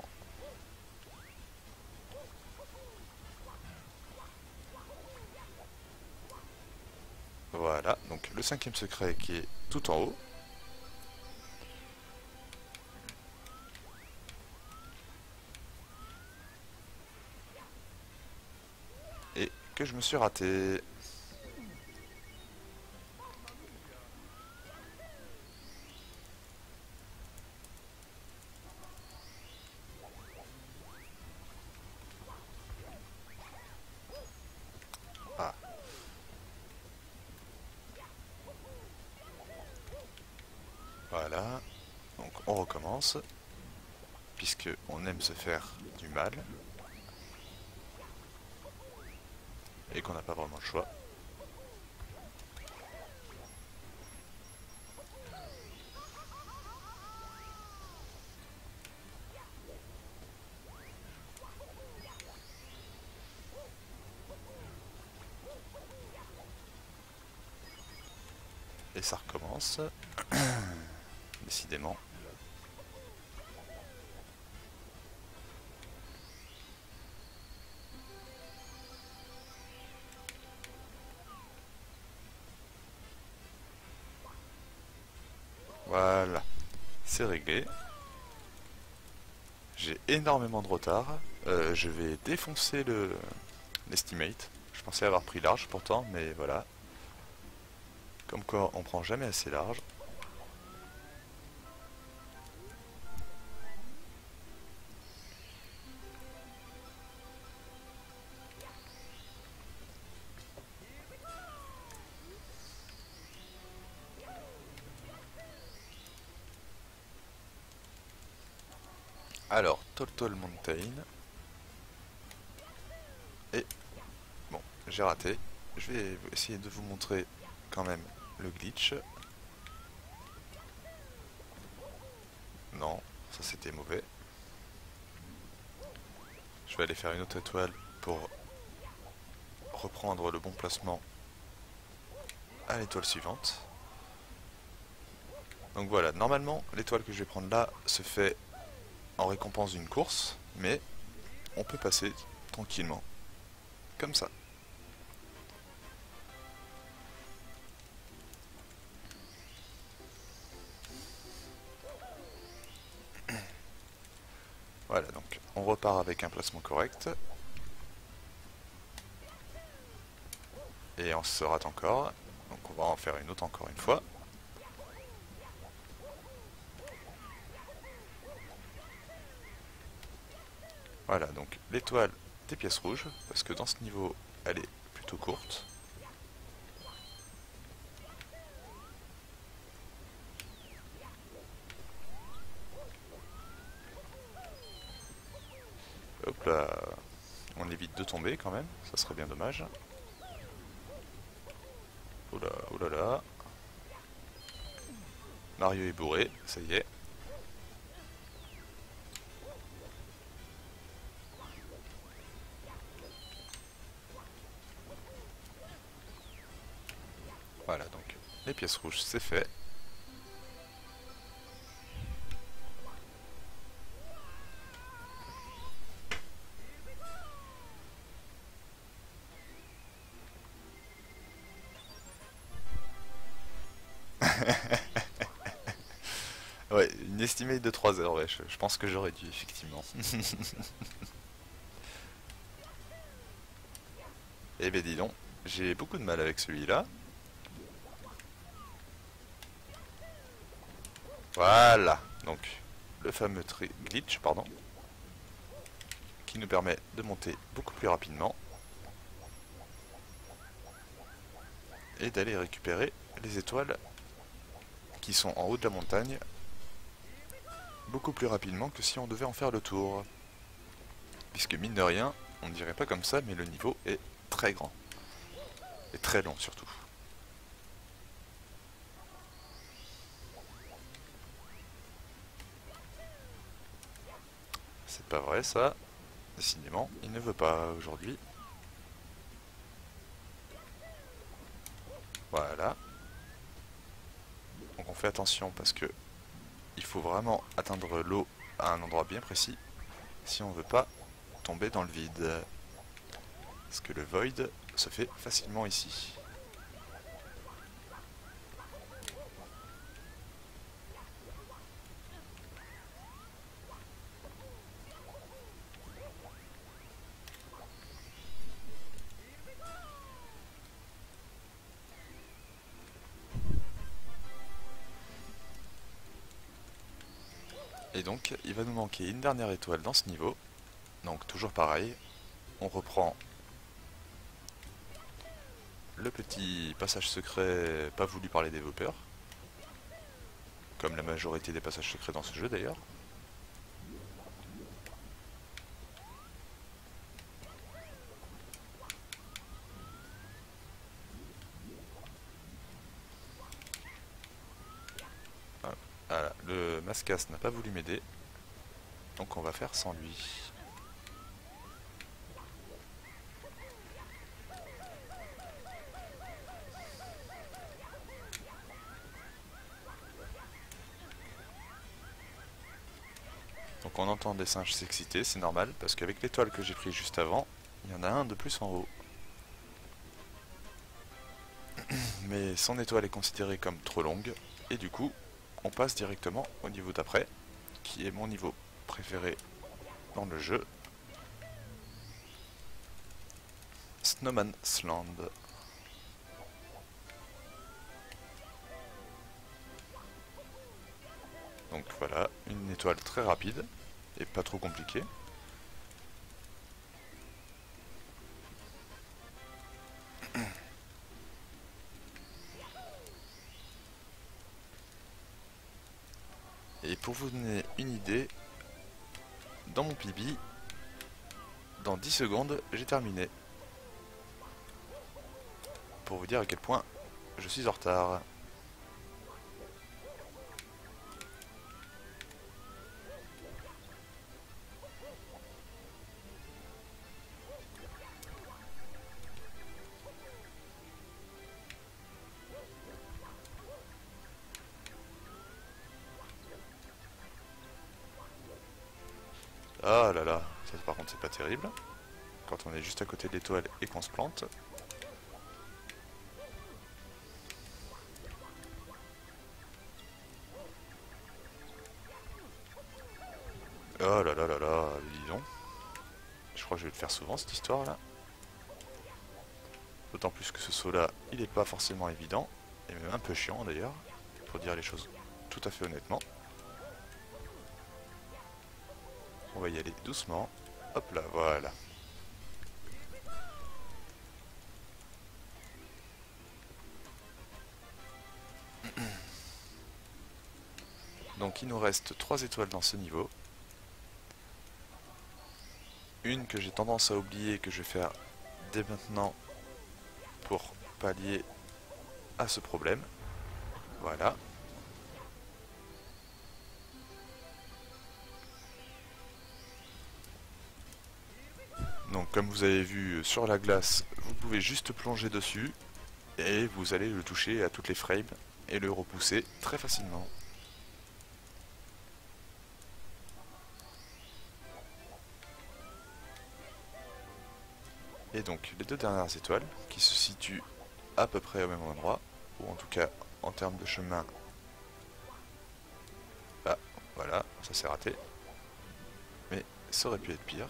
Voilà, donc le cinquième secret qui est tout en haut. Et que je me suis raté. Ah. Voilà, donc on recommence, puisque on aime se faire du mal, et qu'on n'a pas vraiment le choix. Et ça recommence, décidément. Voilà, c'est réglé. J'ai énormément de retard. Euh, je vais défoncer le l'estimate. Je pensais avoir pris large pourtant, mais voilà. Comme quoi, on prend jamais assez large. Alors, Tall Mountain. Et bon, j'ai raté. Je vais essayer de vous montrer quand même le glitch. Non, ça c'était mauvais. Je vais aller faire une autre étoile pour reprendre le bon placement à l'étoile suivante. Donc voilà, normalement l'étoile que je vais prendre là se fait en récompense d'une course, mais on peut passer tranquillement, comme ça. Voilà, donc on repart avec un placement correct. Et on se rate encore, donc on va en faire une autre encore une fois. Voilà, donc l'étoile des pièces rouges, parce que dans ce niveau, elle est plutôt courte. Hop là, on évite de tomber quand même, ça serait bien dommage. Oula, oula là. Mario est bourré, ça y est. Voilà, donc les pièces rouges, c'est fait. Ouais, Une estimate de trois heures, ouais, je, je pense que j'aurais dû, effectivement. Eh ben dis donc, j'ai beaucoup de mal avec celui-là. Voilà, donc le fameux glitch, pardon, qui nous permet de monter beaucoup plus rapidement et d'aller récupérer les étoiles qui sont en haut de la montagne beaucoup plus rapidement que si on devait en faire le tour. Puisque mine de rien, on ne dirait pas comme ça, mais le niveau est très grand. Et très long surtout. C'est pas vrai ça. Décidément, il ne veut pas aujourd'hui. Voilà. Donc on fait attention parce que il faut vraiment atteindre l'eau à un endroit bien précis si on veut pas tomber dans le vide. Parce que le void se fait facilement ici. Et donc, il va nous manquer une dernière étoile dans ce niveau. Donc, toujours pareil, on reprend le petit passage secret pas voulu par les développeurs. Comme la majorité des passages secrets dans ce jeu d'ailleurs. Voilà, le Mascas n'a pas voulu m'aider. Donc on va faire sans lui. Donc on entend des singes s'exciter, c'est normal, parce qu'avec l'étoile que j'ai pris juste avant, il y en a un de plus en haut. Mais son étoile est considérée comme trop longue, et du coup, on passe directement au niveau d'après, qui est mon niveau préféré dans le jeu. Snowman's Land. Donc voilà, une étoile très rapide, et pas trop compliquée. Et pour vous donner une idée, dans mon P B, dans dix secondes, j'ai terminé. Pour vous dire à quel point je suis en retard. Ah là là, ça par contre c'est pas terrible. Quand on est juste à côté de l'étoile et qu'on se plante. Oh là là là là, dis donc. Je crois que je vais le faire souvent cette histoire là. D'autant plus que ce saut là, il est pas forcément évident. Et même un peu chiant d'ailleurs, pour dire les choses tout à fait honnêtement. On va y aller doucement. Hop là, voilà. Donc il nous reste trois étoiles dans ce niveau. Une que j'ai tendance à oublier, que je vais faire dès maintenant pour pallier à ce problème. Voilà. Donc comme vous avez vu sur la glace, vous pouvez juste plonger dessus et vous allez le toucher à toutes les frames et le repousser très facilement. Et donc les deux dernières étoiles qui se situent à peu près au même endroit, ou en tout cas en termes de chemin, là, Voilà, ça c'est raté. Mais ça aurait pu être pire.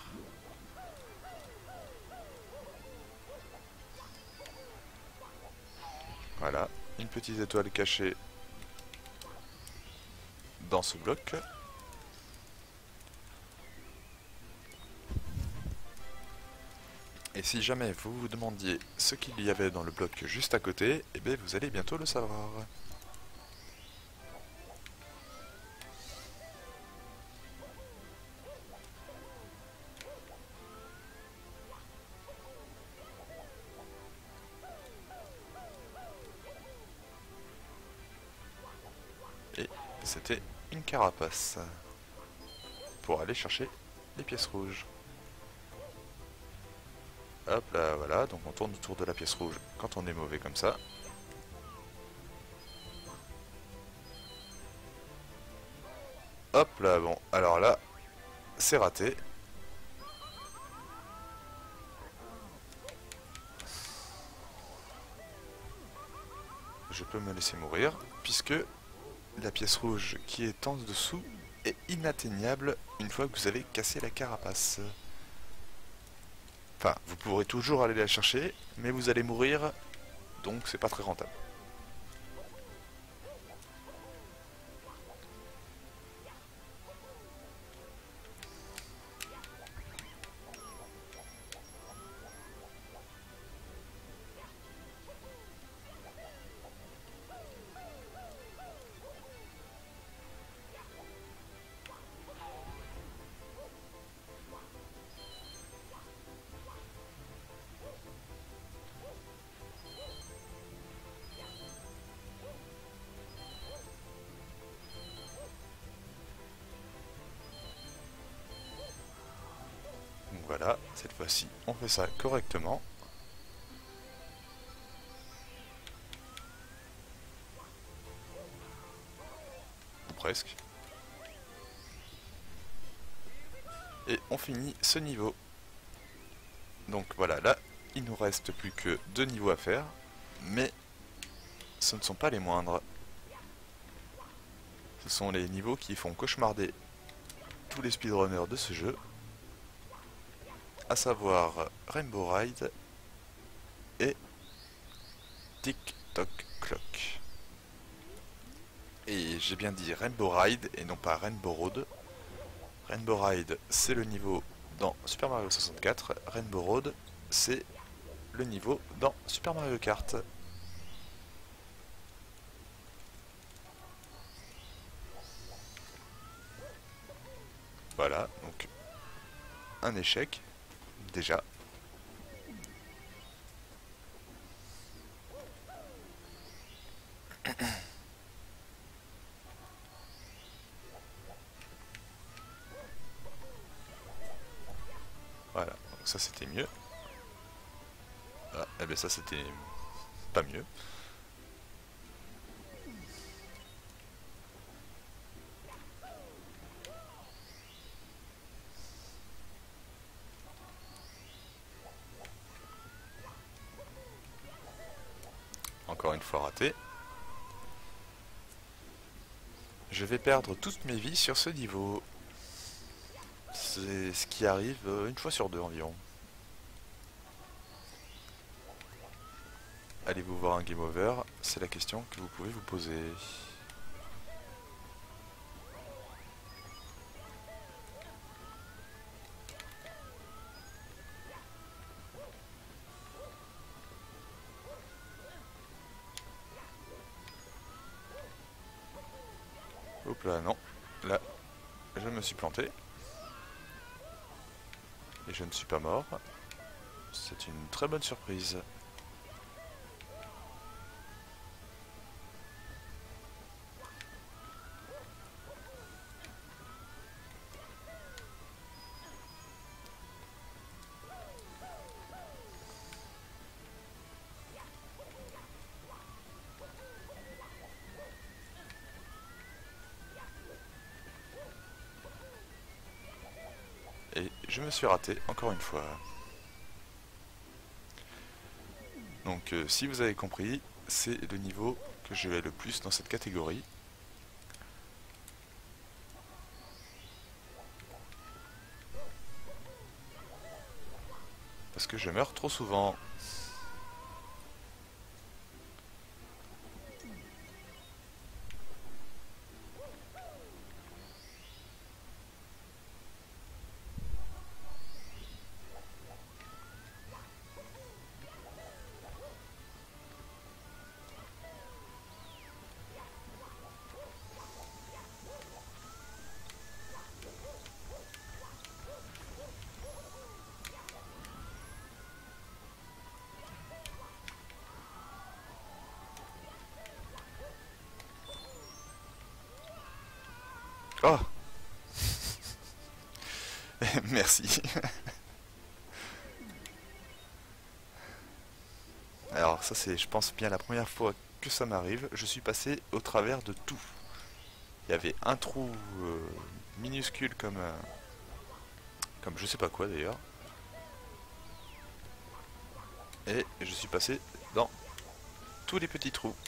Voilà, une petite étoile cachée dans ce bloc. Et si jamais vous vous demandiez ce qu'il y avait dans le bloc juste à côté, eh bien vous allez bientôt le savoir. Et c'était une carapace pour aller chercher les pièces rouges. Hop là, voilà, donc on tourne autour de la pièce rouge quand on est mauvais comme ça. Hop là, bon, alors là, c'est raté. Je peux me laisser mourir, puisque la pièce rouge qui est en dessous est inatteignable une fois que vous avez cassé la carapace. Enfin, vous pourrez toujours aller la chercher, mais vous allez mourir, donc c'est pas très rentable. Voilà, cette fois-ci, on fait ça correctement. Ou presque. Et on finit ce niveau. Donc voilà, là, il nous reste plus que deux niveaux à faire, mais ce ne sont pas les moindres. Ce sont les niveaux qui font cauchemarder tous les speedrunners de ce jeu, à savoir Rainbow Ride et Tick Tock Clock. Et j'ai bien dit Rainbow Ride et non pas Rainbow Road. Rainbow Ride, c'est le niveau dans Super Mario soixante-quatre. Rainbow Road, c'est le niveau dans Super Mario Kart. Voilà, donc un échec, déjà. Voilà, donc ça c'était mieux. Ah, et bien ça c'était pas mieux. Encore une fois raté. Je vais perdre toutes mes vies sur ce niveau. C'est ce qui arrive une fois sur deux environ. Allez-vous voir un game over? C'est la question que vous pouvez vous poser. Hop là, non. Là, je me suis planté. Et je ne suis pas mort. C'est une très bonne surprise. Et je me suis raté encore une fois. Donc euh, si vous avez compris, c'est le niveau que je vais le plus dans cette catégorie. Parce que je meurs trop souvent. Oh, merci. Alors ça c'est, je pense, bien la première fois que ça m'arrive. Je suis passé au travers de tout. Il y avait un trou euh, minuscule comme, euh, comme je sais pas quoi d'ailleurs. Et je suis passé dans tous les petits trous.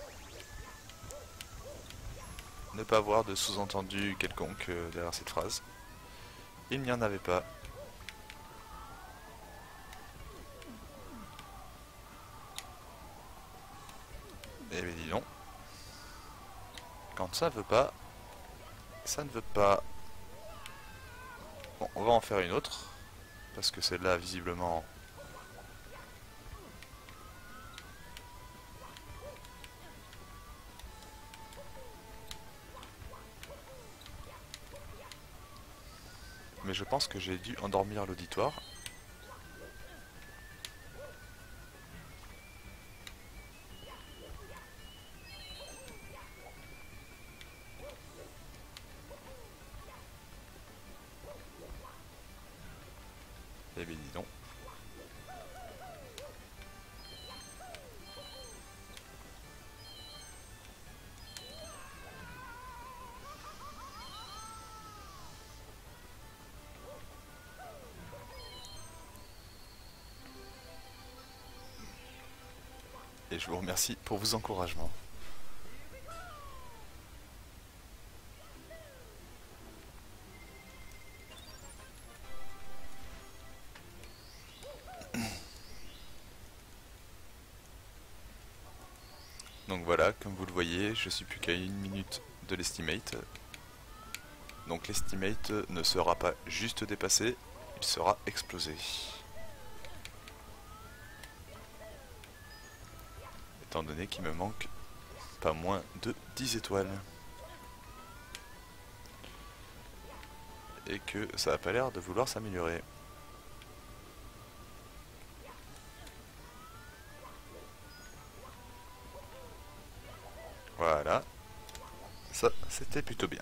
Ne pas avoir de sous-entendu quelconque euh, derrière cette phrase. Il n'y en avait pas. Eh bien dis donc. Quand ça veut pas, ça ne veut pas. Bon, on va en faire une autre. Parce que celle-là, visiblement... Mais je pense que j'ai dû endormir l'auditoire. Eh bien dis donc. Et je vous remercie pour vos encouragements. Donc voilà, comme vous le voyez, je suis plus qu'à une minute de l'estimate. Donc l'estimate ne sera pas juste dépassé, il sera explosé. Étant donné qu'il me manque pas moins de dix étoiles. Et que ça n'a pas l'air de vouloir s'améliorer. Voilà. Ça, c'était plutôt bien.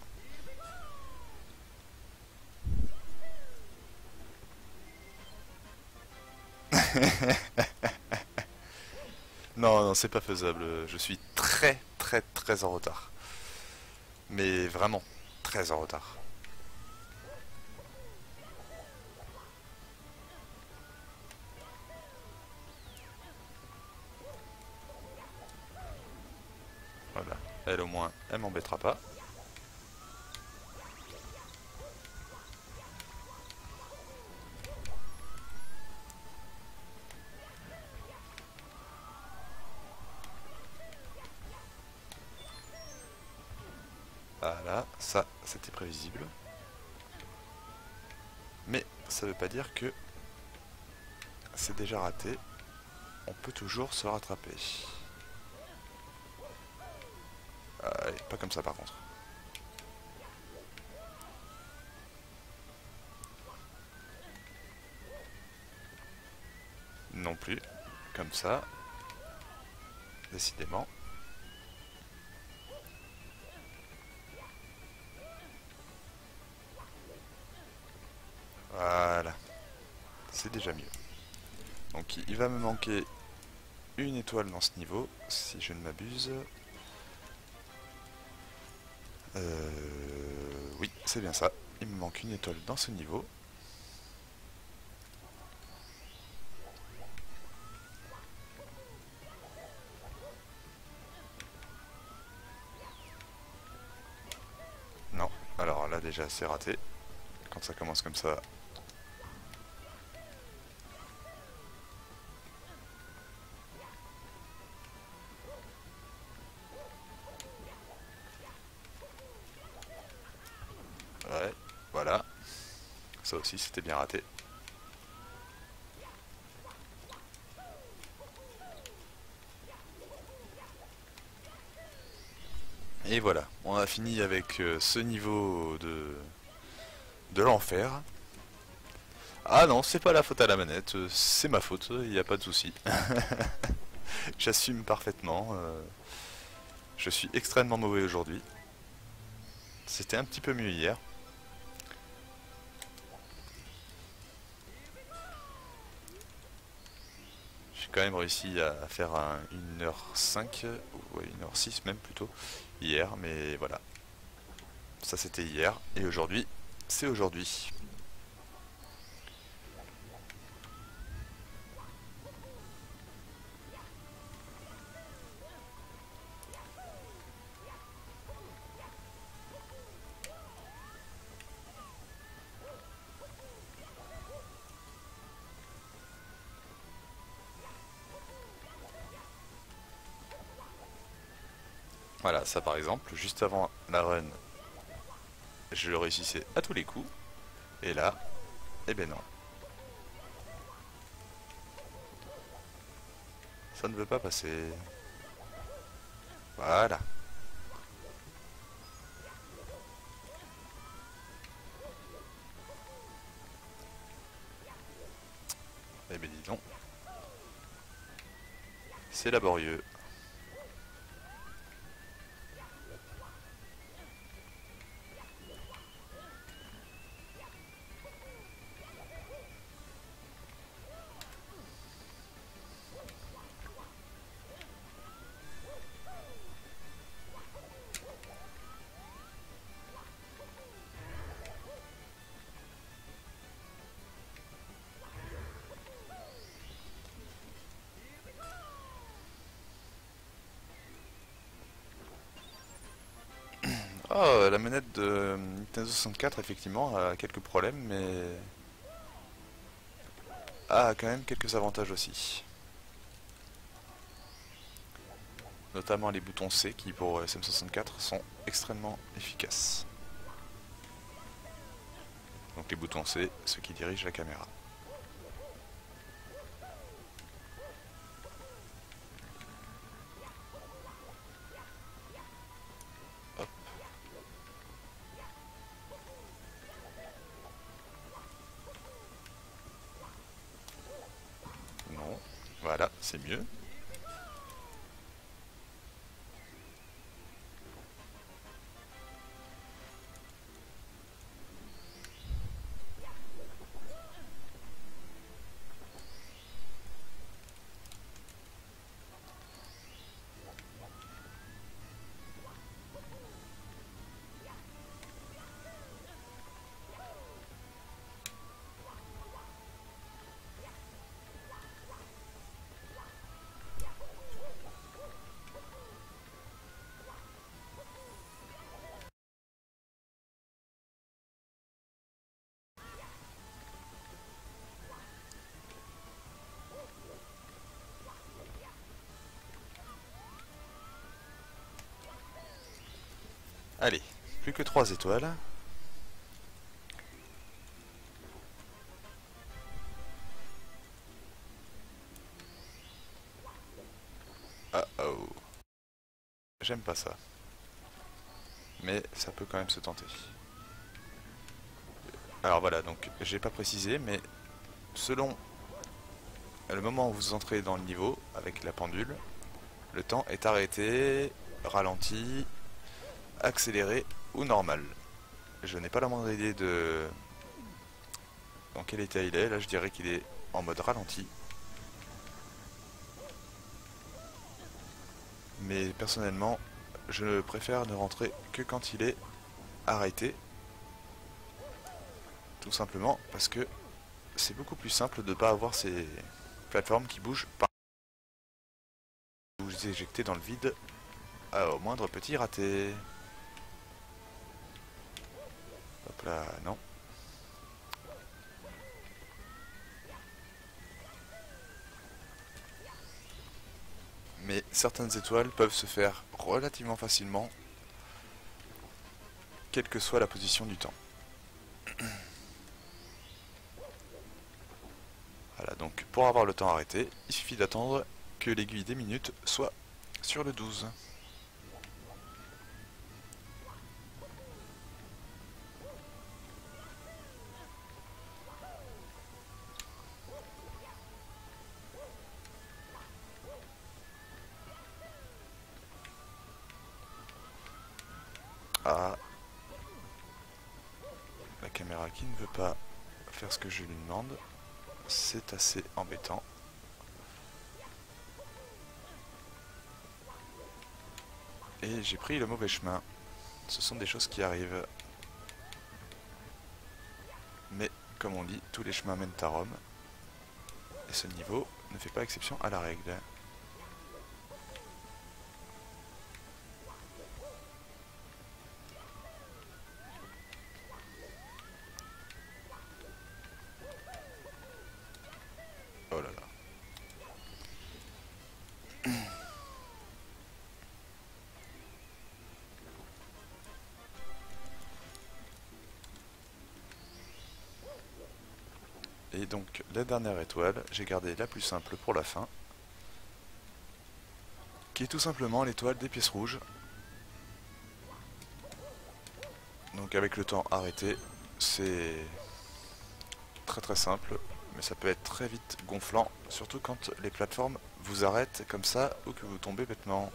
Non, non, c'est pas faisable. Je suis très, très, très en retard. Mais vraiment, très en retard. Voilà. Elle, au moins, elle m'embêtera pas. Voilà, ça, c'était prévisible. Mais ça veut pas dire que c'est déjà raté. On peut toujours se rattraper. Allez, pas comme ça par contre. Non plus. Comme ça. Décidément. Voilà. C'est déjà mieux. Donc il va me manquer une étoile dans ce niveau, si je ne m'abuse. Euh... Oui, c'est bien ça. Il me manque une étoile dans ce niveau. Non, alors là déjà c'est raté. Quand ça commence comme ça... Ça aussi c'était bien raté. Et voilà, on a fini avec euh, ce niveau de, de l'enfer. Ah non, c'est pas la faute à la manette, euh, c'est ma faute, il n'y a pas de souci. J'assume parfaitement. Euh, je suis extrêmement mauvais aujourd'hui. C'était un petit peu mieux hier. J'ai quand même réussi à faire un une heure cinq, ou ouais, une heure six même plutôt, hier, mais voilà. Ça c'était hier, et aujourd'hui, c'est aujourd'hui. Voilà, ça par exemple, juste avant la run, je le réussissais à tous les coups, et là, eh ben non. Ça ne veut pas passer. Voilà. Eh ben dis donc. C'est laborieux. Oh, la manette de Nintendo soixante-quatre effectivement a quelques problèmes, mais a quand même quelques avantages aussi. Notamment les boutons C qui pour S M soixante-quatre sont extrêmement efficaces. Donc les boutons C, ceux qui dirigent la caméra. Hop. Non, voilà, c'est mieux. Allez, plus que trois étoiles. Ah oh. J'aime pas ça. Mais ça peut quand même se tenter. Alors voilà, donc j'ai pas précisé, mais selon le moment où vous entrez dans le niveau avec la pendule, le temps est arrêté, ralenti, accéléré ou normal. Je n'ai pas la moindre idée de dans quel état il est. Là je dirais qu'il est en mode ralenti. Mais personnellement, je préfère ne rentrer que quand il est arrêté. Tout simplement parce que c'est beaucoup plus simple de ne pas avoir ces plateformes qui bougent par vous éjectez dans le vide au moindre petit raté. Hop là, non. Mais certaines étoiles peuvent se faire relativement facilement, quelle que soit la position du temps. Voilà, donc pour avoir le temps arrêté, il suffit d'attendre que l'aiguille des minutes soit sur le douze. Ah, la caméra qui ne veut pas faire ce que je lui demande, c'est assez embêtant. Et j'ai pris le mauvais chemin. Ce sont des choses qui arrivent. Mais, comme on dit, tous les chemins mènent à Rome. Et ce niveau ne fait pas exception à la règle. Oh là là. Et donc, la dernière étoile, j'ai gardé la plus simple pour la fin, qui est tout simplement l'étoile des pièces rouges. Donc avec le temps arrêté, c'est très très simple, mais ça peut être très vite gonflant, surtout quand les plateformes vous arrêtent comme ça ou que vous tombez bêtement.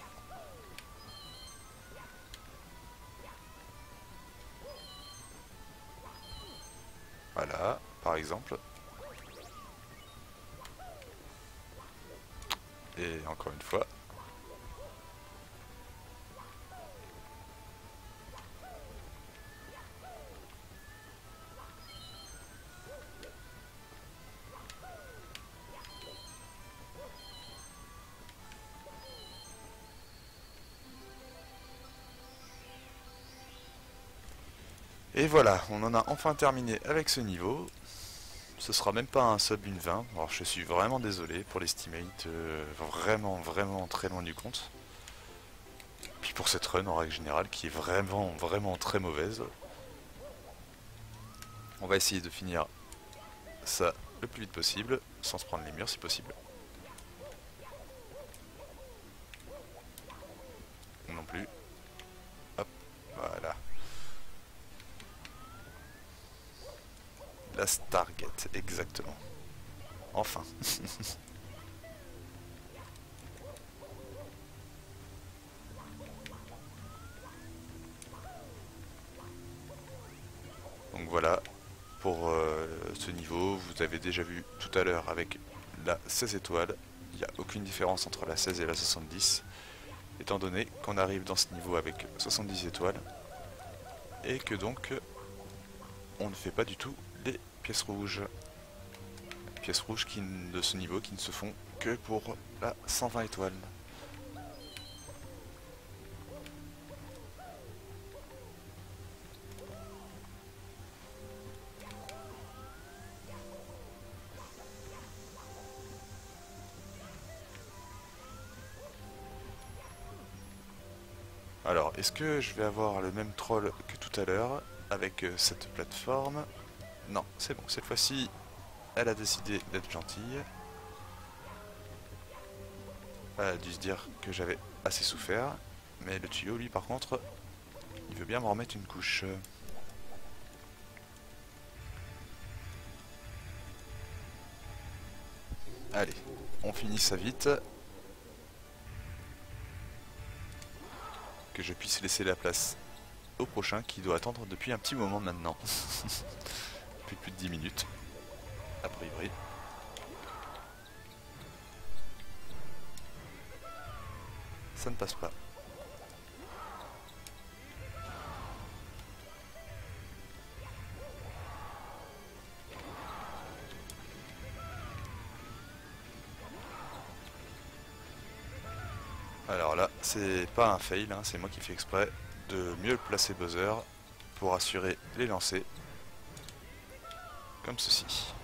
Voilà, par exemple. Et encore une fois. Et voilà, on en a enfin terminé avec ce niveau. Ce sera même pas un sub une vingt. Alors je suis vraiment désolé pour l'estimate, euh, vraiment vraiment très loin du compte. Puis pour cette run en règle générale qui est vraiment vraiment très mauvaise. On va essayer de finir ça le plus vite possible, sans se prendre les murs si possible. Non plus. Hop, voilà. La Stargate, exactement. Enfin. Donc voilà, pour euh, ce niveau, vous avez déjà vu tout à l'heure avec la seize étoiles, il n'y a aucune différence entre la seize et la soixante-dix, étant donné qu'on arrive dans ce niveau avec soixante-dix étoiles, et que donc on ne fait pas du tout les pièces rouges. Pièces rouges qui, de ce niveau qui ne se font que pour la cent vingt étoiles. Alors, est-ce que je vais avoir le même troll que tout à l'heure avec euh, cette plateforme? Non, c'est bon, cette fois-ci, elle a décidé d'être gentille. Elle a dû se dire que j'avais assez souffert, mais le tuyau, lui, par contre, il veut bien m'en remettre une couche. Allez, on finit ça vite. Que je puisse laisser la place au prochain qui doit attendre depuis un petit moment maintenant. Depuis plus de dix minutes, a priori. Ça ne passe pas. Alors là, c'est pas un fail, hein, c'est moi qui fais exprès de mieux placer buzzer pour assurer les lancers. Comme ceci.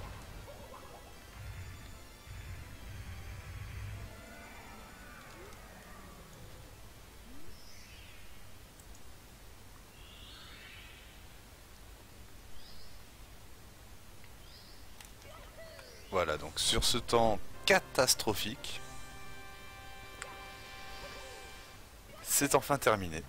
Voilà, donc sur ce temps catastrophique, c'est enfin terminé.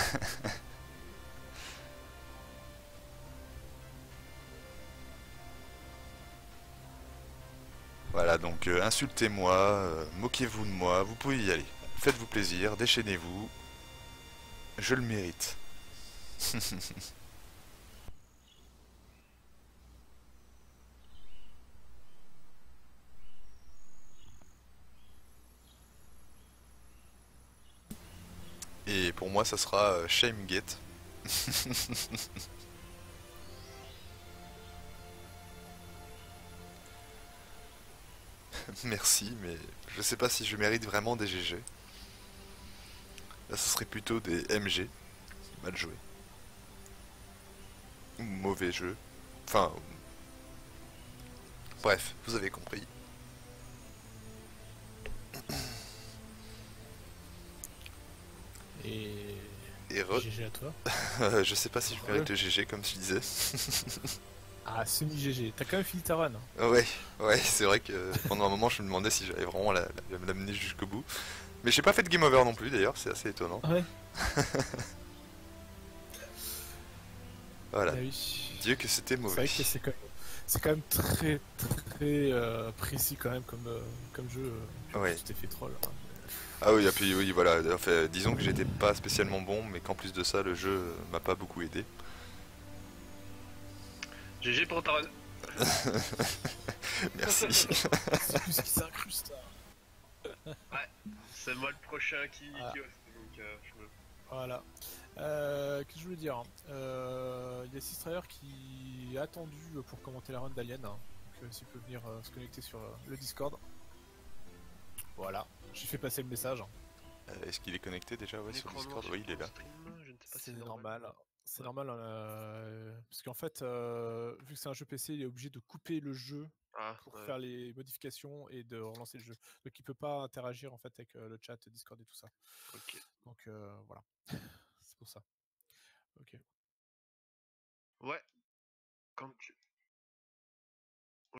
Voilà, donc euh, insultez-moi, euh, moquez-vous de moi, vous pouvez y aller. Faites-vous plaisir, déchaînez-vous. Je le mérite. Et pour moi, ça sera euh, Shamegate. Merci, mais je sais pas si je mérite vraiment des G G. Là, ce serait plutôt des M G. Mal joué. Ou mauvais jeu. Enfin, bref, vous avez compris. Et... Et re... G G à toi. je sais pas si je mérite le G G, comme je disais. Ah, semi-G G. T'as quand même fini ta run. Ouais, ouais, c'est vrai que pendant un moment, je me demandais si j'allais vraiment la- la- l'amener jusqu'au bout. Mais j'ai pas fait de game over non plus, d'ailleurs, c'est assez étonnant. Ouais. Voilà. Ah oui. Dieu que c'était C'est mauvais. vrai que c'est quand, même... c'est quand même très très euh, précis quand même comme, euh, comme jeu. Puis en Ouais. plus, tu t'es fait troll. Hein. Ah oui, et puis oui, voilà. Enfin, disons que j'étais pas spécialement bon, mais qu'en plus de ça, le jeu m'a pas beaucoup aidé. G G pour ta run. Merci. C'est plus qui s'incruste. Ouais, c'est moi le prochain qui, Ah. qui host, donc euh, je me... Voilà. Euh, Qu'est-ce que je voulais dire? Euh, Il y a Sistrayer qui est attendu pour commenter la run d'Alien. Hein. Donc euh, s'il peut venir euh, se connecter sur euh, le Discord. Voilà. J'ai fait passer le message. Euh, Est-ce qu'il est connecté déjà ouais, sur Écran noir Discord? sur Oui, il est ton là. stream, je ne sais pas si C'est c'est normal. normal. C'est normal, euh, parce qu'en fait, euh, vu que c'est un jeu P C, il est obligé de couper le jeu Ah, pour ouais. faire les modifications et de relancer le jeu. Donc il peut pas interagir en fait avec euh, le chat, Discord et tout ça. Ok. Donc euh, voilà, c'est pour ça. Ok. Ouais. Quand tu...